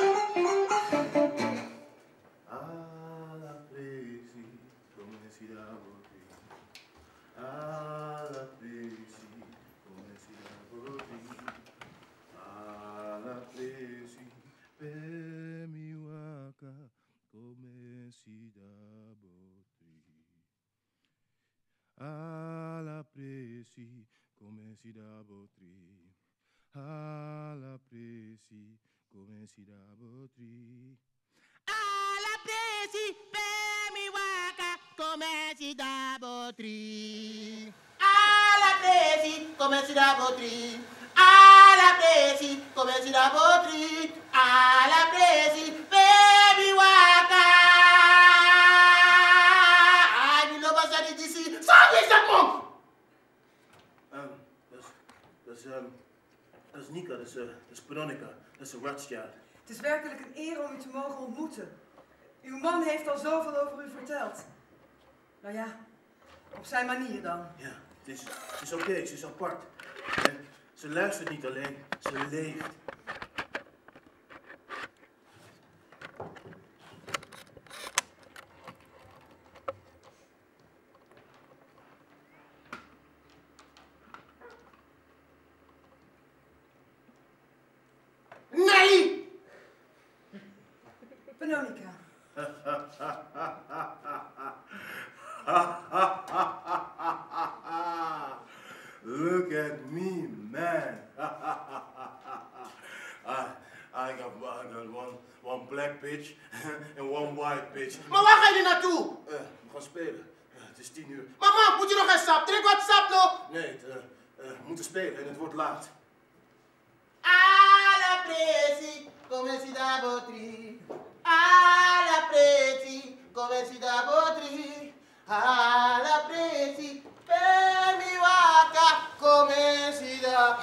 Dat is Nika, dat is Pannonica, dat is Rothschild. Het is werkelijk een eer om u te mogen ontmoeten. Uw man heeft al zoveel over u verteld. Nou ja, op zijn manier dan. Ja, het is oké, ze is apart. En ze luistert niet alleen, ze leeft. Nee! Pannonica. Look at me, man. I got one black bitch and one white bitch. Maar waar ga je naartoe? We gaan spelen. Het is 10 uur. Mama, moet je nog een sap? Drink wat sap nog. Nee, we moeten spelen en het wordt laat. Alla presi, come si da potri. Alla presi, come si da potri. Alla presi, per mi waka, come si da.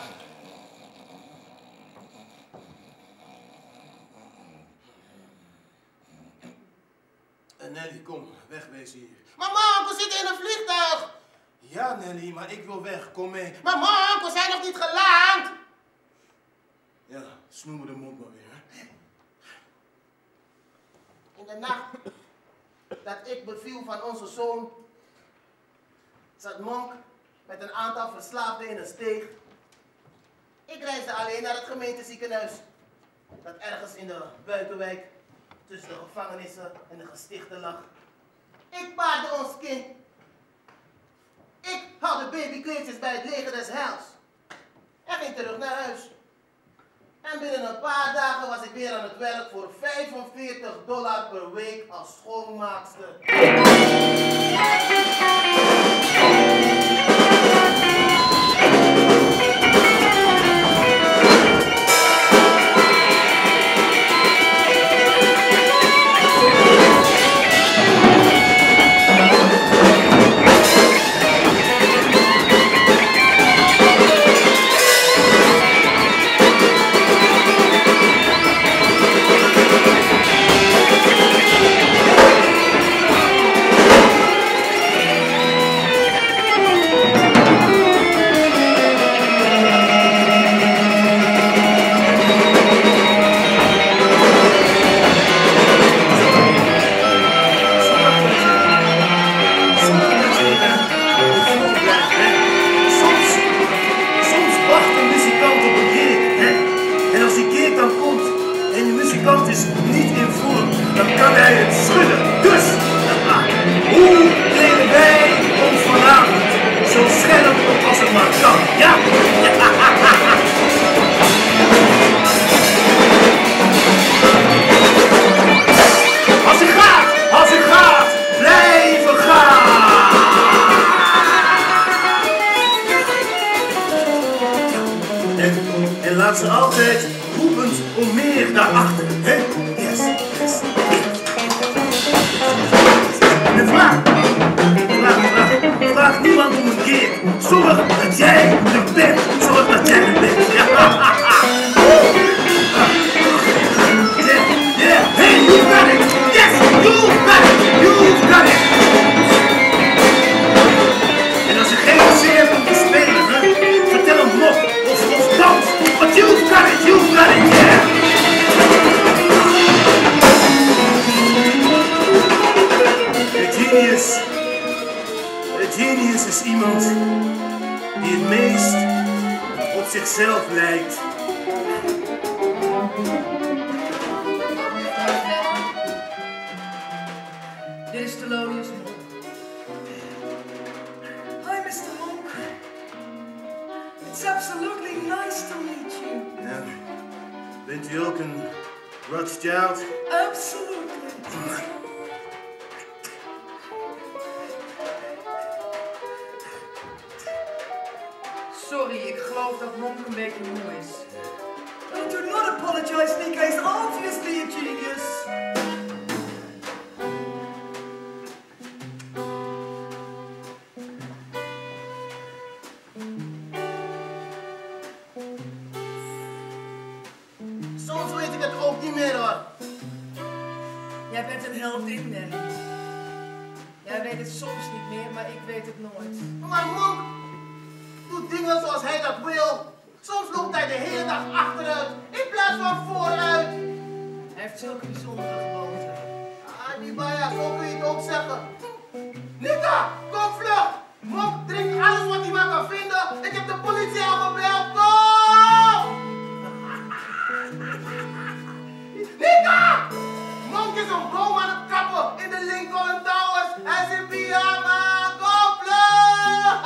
Nelly, kom, wegwezen hier. Maar man, we zitten in een vliegtuig. Ja, Nelly, maar ik wil weg. Kom mee. Maar man, we zijn nog niet geland. Ja, snoer me de mond maar weer. Hè? In de nacht dat ik beviel van onze zoon, zat Monk met een aantal verslaafden in een steeg. Ik reisde alleen naar het gemeenteziekenhuis, dat ergens in de buitenwijk tussen de gevangenissen en de gestichten lag. Ik paarde ons kind. Ik haalde babykleedjes bij het leger des heils en ging terug naar huis. En binnen een paar dagen was ik weer aan het werk voor $45 per week als schoonmaakster. Dit is Thelonious Monk. Hi, Mr. Monk. It's absolutely nice to meet you. Ja. Bent u ook een Rothschild? Absolutely. Sorry, ik geloof dat Monk een beetje moe is. Oh, do not apologize, Meike is obviously a genius. Soms weet ik het ook niet meer hoor. Jij bent een heldin, Nelly. Jij weet het soms niet meer, maar ik weet het nooit. Maar Monk doet dingen zoals hij dat wil. Soms loopt hij de hele dag achteruit in plaats van vooruit. Hij heeft zulke bijzondere gewoonten. Ah, die baja, zo kun je het ook zeggen. Nika, kom vlug! Monk drinkt alles wat hij maar kan vinden. Ik heb de politie al gebeld. Kom! Nika! Monk is een boom aan het kappen in de Lincoln Towers. Hij is in pyjama. Kom vlug!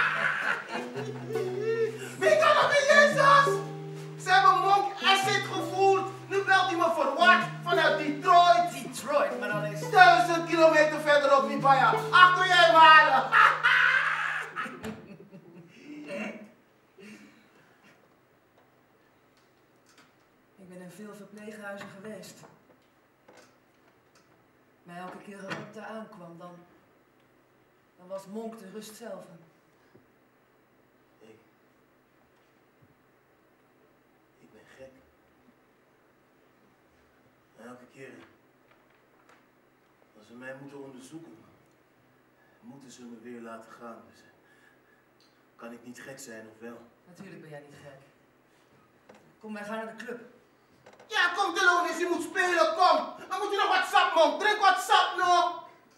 Wie kan er met Jezus? Ze hebben Monk acid gevoeld. Nu belt hij me verward vanuit Detroit. Detroit, maar dat is... 1000 kilometer verderop, Mibaya. Achter jij halen. veel verpleeghuizen geweest. Maar elke keer als ik daar aankwam, dan was Monk de rust zelf. Ik ben gek. Elke keer als ze mij moeten onderzoeken, moeten ze me weer laten gaan. Dus kan ik niet gek zijn, of wel? Natuurlijk ben jij niet gek. Kom, wij gaan naar de club. Ja, kom Thelonious, je moet spelen, kom! Dan moet je nog wat sap, man. Drink wat sap, nog!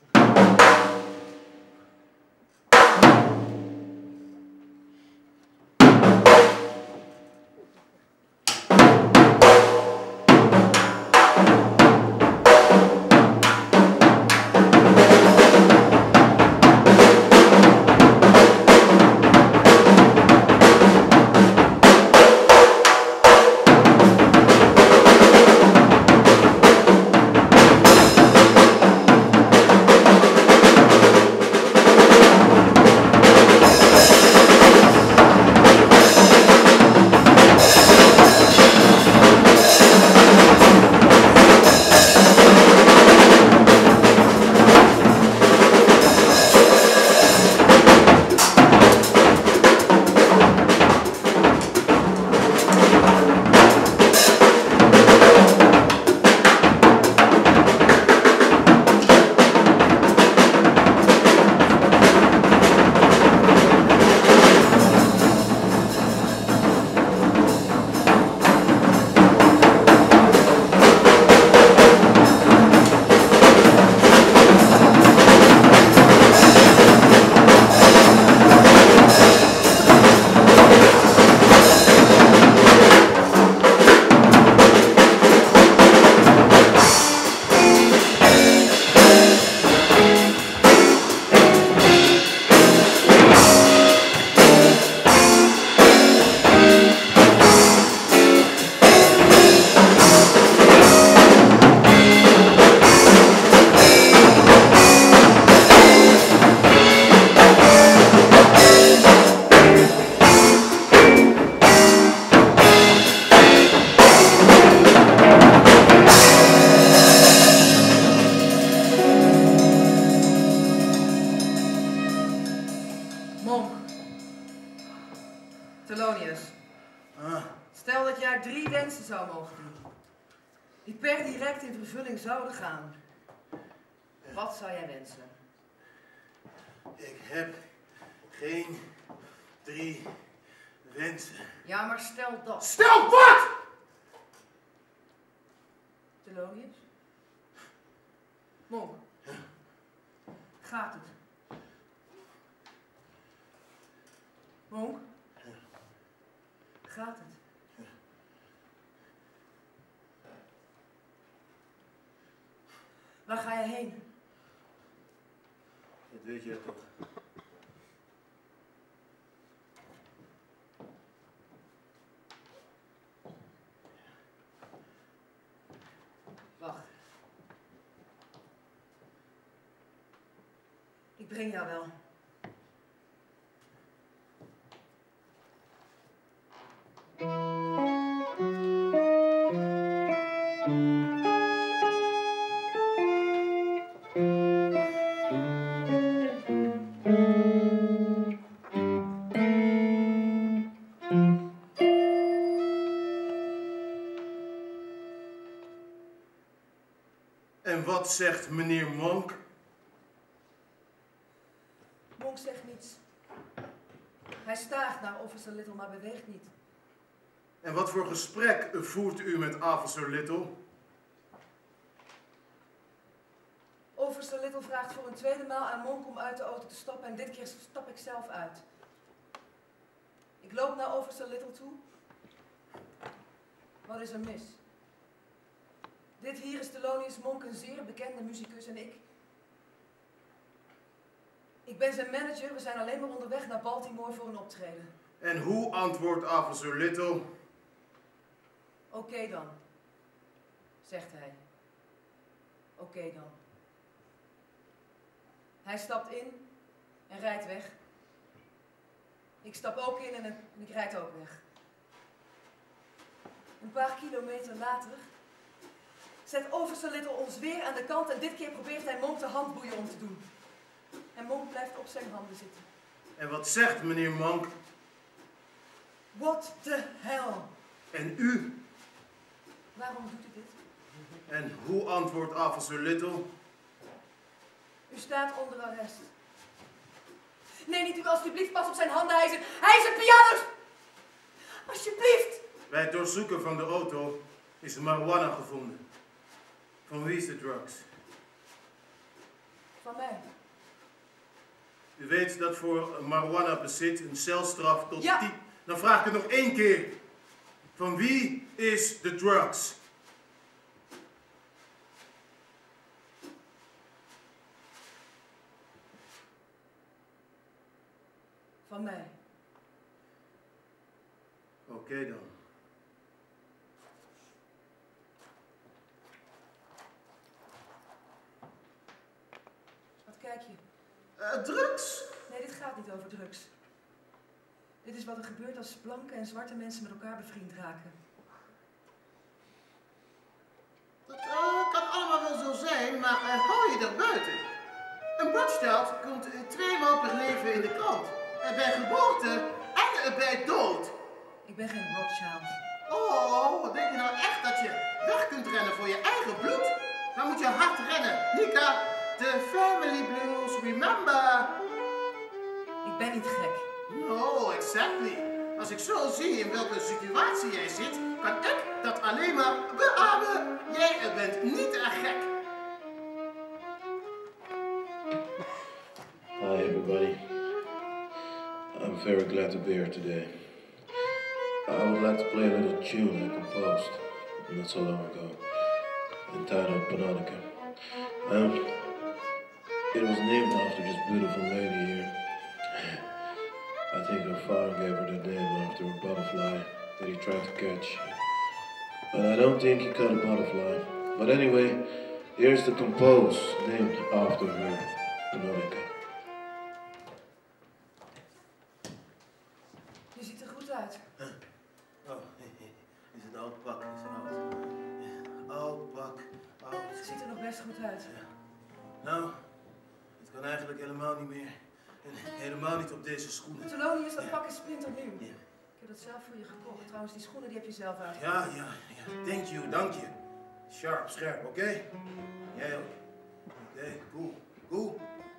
Thelonious. Stel dat jij 3 wensen zou mogen doen, die per direct in vervulling zouden gaan. Wat zou jij wensen? Ik heb geen 3 wensen. Ja, maar stel dat. Stel wat? Thelonious? Monk. Gaat het? Monk? Gaat het? Waar ga je heen? Dat weet je toch. Wacht. Ik breng jou wel. En wat zegt meneer Monk? Monk zegt niets. Hij staart naar Officer Little, maar beweegt niet. En wat voor gesprek voert u met Officer Little? Officer Little vraagt voor een tweede maal aan Monk om uit de auto te stappen en dit keer stap ik zelf uit. Ik loop naar Officer Little toe. Wat is er mis? Dit hier is Thelonious Monk, een zeer bekende muzikus en ik ben zijn manager, we zijn alleen maar onderweg naar Baltimore voor een optreden. En hoe antwoordt Officer Little? Oké dan, zegt hij. Oké dan. Hij stapt in en rijdt weg. Ik stap ook in en ik rijd ook weg. Een paar kilometer later zet overste Little ons weer aan de kant en dit keer probeert hij Monk de handboeien om te doen. En Monk blijft op zijn handen zitten. En wat zegt meneer Monk? What the hell? En u? Waarom doet u dit? En hoe antwoordt officer Little? U staat onder arrest. Nee, niet u alsjeblieft, pas op zijn handen, hij is een pianist! Alsjeblieft! Bij het doorzoeken van de auto is marijuana gevonden. Van wie is de drugs? Van mij. U weet dat voor marijuana bezit een celstraf tot Ja. 10... Dan vraag ik het nog 1 keer. Van wie is de drugs? Van mij. Oké dan. Wat kijk je? Drugs? Nee, dit gaat niet over drugs. Dit is wat er gebeurt als blanke en zwarte mensen met elkaar bevriend raken. Dat kan allemaal wel zo zijn, maar hou je er buiten. Een Rothschild komt 2 maal per leven in de krant. Bij geboorte en bij dood. Ik ben geen Rothschild. Oh, denk je nou echt dat je weg kunt rennen voor je eigen bloed? Dan moet je hard rennen. Nika, the family blues, remember. Ik ben niet gek. No, exactly. Als ik zo zie in welke situatie jij zit, kan ik dat alleen maar beamen. Jij bent niet erg gek. Hi everybody. I'm very glad to be here today. I would like to play a little tune I composed not so long ago, entitled Pannonica. It was named after this beautiful lady here. I think her father gave her the name after a butterfly that he tried to catch. But I don't think he caught a butterfly. But anyway, here's the compose named after her, Pannonica. Je ziet er goed uit. Oh, is het oud pak? Is het oud? Oud pak, oud. Je ziet er nog best goed uit. Nou, het kan eigenlijk helemaal niet meer. En helemaal niet op deze schoenen. Thelonious, dat pak is splinternieuw. Ja. Ik heb dat zelf voor je gekocht. Trouwens, die schoenen die heb je zelf uit. Ja. Thank you, dank je. Sharp, scherp, oké? Jij ook. Oké, cool.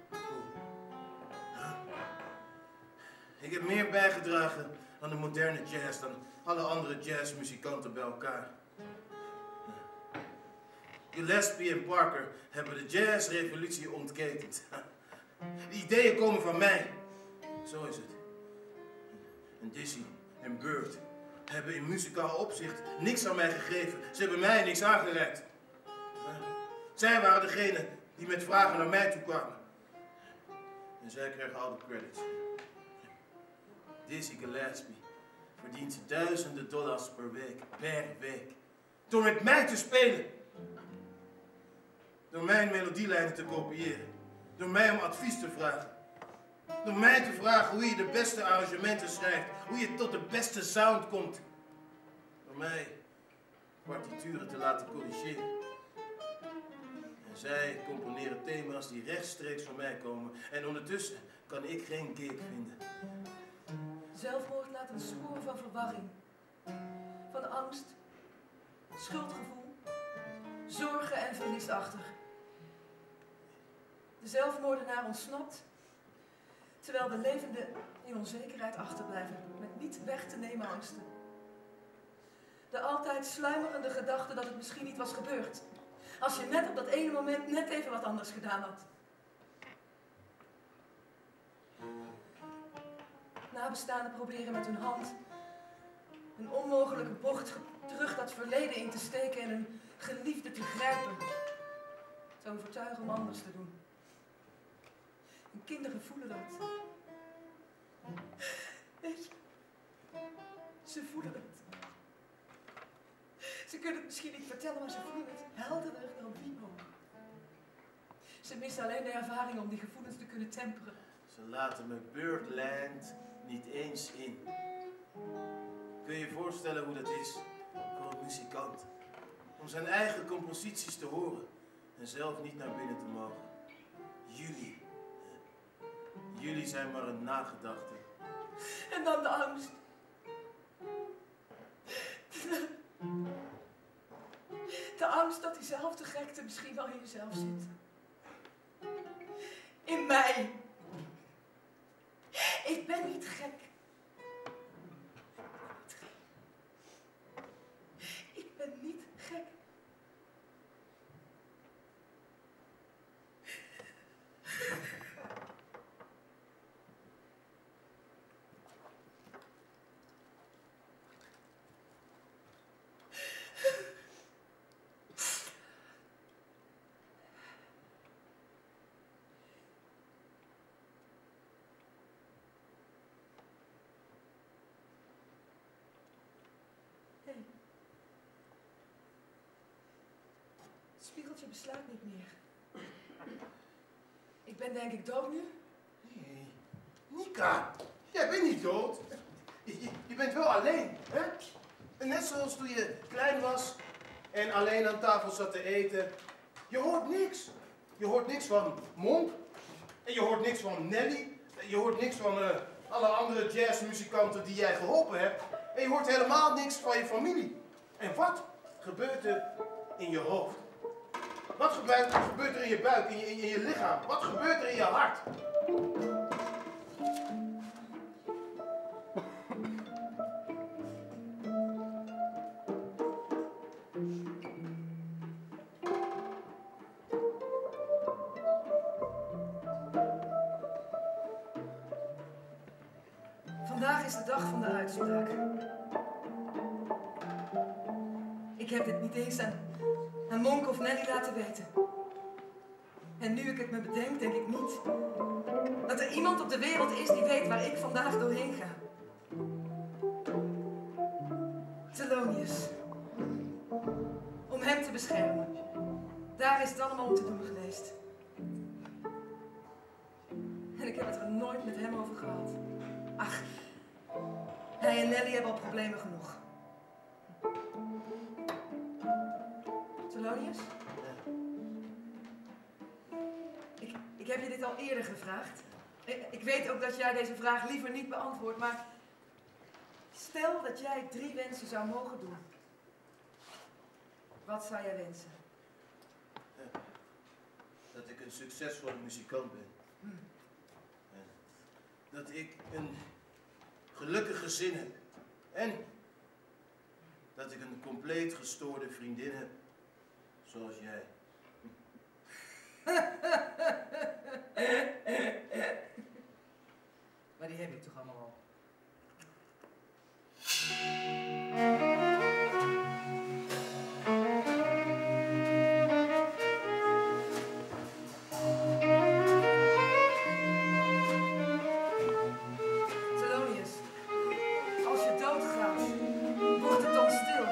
Ja. Ik heb meer bijgedragen aan de moderne jazz dan alle andere jazzmuzikanten bij elkaar. Gillespie en Parker hebben de jazzrevolutie ontketend. De ideeën komen van mij. Zo is het. En Dizzy en Bird hebben in muzikaal opzicht niks aan mij gegeven. Ze hebben mij niks aangereikt. Zij waren degene die met vragen naar mij toe kwamen. En zij kregen al de credits. Dizzy Gillespie verdient duizenden dollars per week. Door met mij te spelen. Door mijn melodielijnen te kopiëren. Door mij om advies te vragen. Door mij te vragen hoe je de beste arrangementen schrijft. Hoe je tot de beste sound komt. Door mij partituren te laten corrigeren. En zij componeren thema's die rechtstreeks van mij komen. En ondertussen kan ik geen cake vinden. Zelfmoord laat een spoor van verwarring. Van angst, schuldgevoel, zorgen en verlies achter. De zelfmoordenaar ontsnapt, terwijl de levenden in onzekerheid achterblijven, met niet weg te nemen angsten. De altijd sluimerende gedachte dat het misschien niet was gebeurd, als je net op dat ene moment net even wat anders gedaan had. Nabestaanden proberen met hun hand een onmogelijke bocht terug dat verleden in te steken en een geliefde te grijpen. Te overtuigen om anders te doen. En kinderen voelen dat. Weet je, ze voelen het. Ze kunnen het misschien niet vertellen, maar ze voelen het helderder dan wie ook. Ze missen alleen de ervaring om die gevoelens te kunnen temperen. Ze laten me Birdland niet eens in. Kun je je voorstellen hoe dat is voor een muzikant. Om zijn eigen composities te horen en zelf niet naar binnen te mogen. Jullie zijn maar een nagedachte. En dan de angst. De angst dat diezelfde gekte misschien wel in jezelf zit. In mij. Ik ben niet gek. Ik ben niet gek. Het spiegeltje beslaat niet meer. Ik ben denk ik dood nu? Nee, Nika, jij bent niet dood. Je bent wel alleen, hè? Net zoals toen je klein was en alleen aan tafel zat te eten. Je hoort niks. Je hoort niks van Monk. En je hoort niks van Nelly. Je hoort niks van alle andere jazzmuzikanten die jij geholpen hebt. En je hoort helemaal niks van je familie. En wat gebeurt er in je hoofd? Wat gebeurt er in je buik, in je lichaam? Wat gebeurt er in je hart? Vandaag is de dag van de uitspraak. Ik heb dit niet eens aan Monk of Nelly laten weten. En nu ik het me bedenk, denk ik niet dat er iemand op de wereld is die weet waar ik vandaag doorheen ga. Thelonious. Om hem te beschermen. Daar is het allemaal om te doen geweest. En ik heb het er nooit met hem over gehad. Ach, hij en Nelly hebben al problemen genoeg. Thelonious? Ik heb je dit al eerder gevraagd. Ik weet ook dat jij deze vraag liever niet beantwoordt, maar stel dat jij 3 wensen zou mogen doen. Wat zou jij wensen? Dat ik een succesvolle muzikant ben. Dat ik een gelukkig gezin heb. En dat ik een compleet gestoorde vriendin heb. Zoals jij. Maar die heb ik toch allemaal al. Thelonious, als je doodgaat, wordt het dan stil?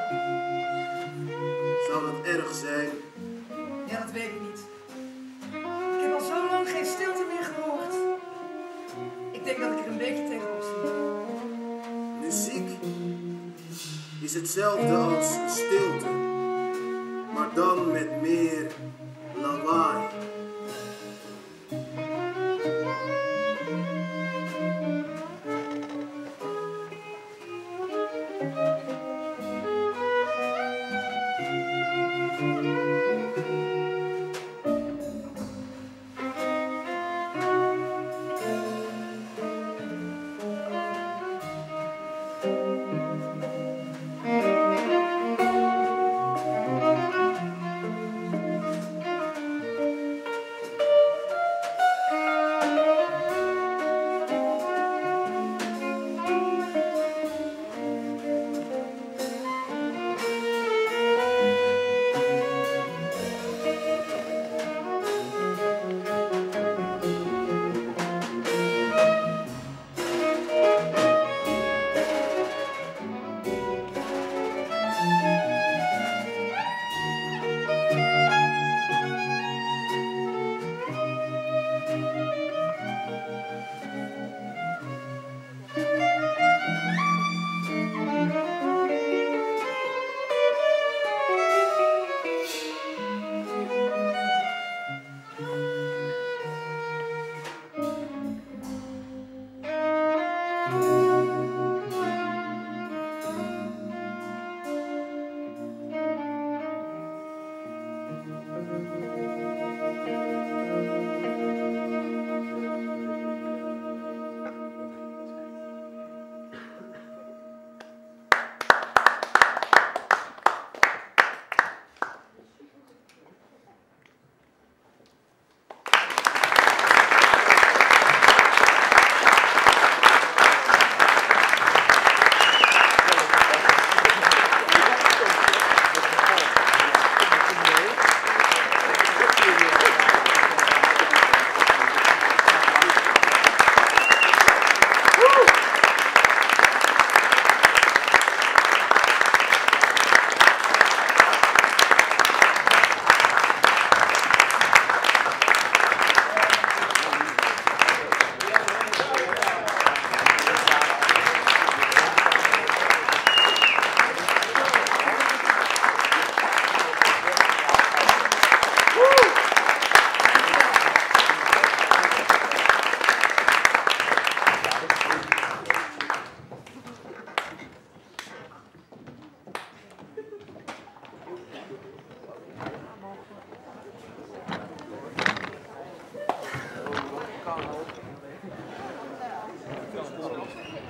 Zal het erg zijn? Ja, dat weet ik niet. Ik heb al zo lang geen stilte meer gehoord. Ik denk dat ik er een beetje tegenop zie. Muziek is hetzelfde als stilte, maar dan met meer lawaai.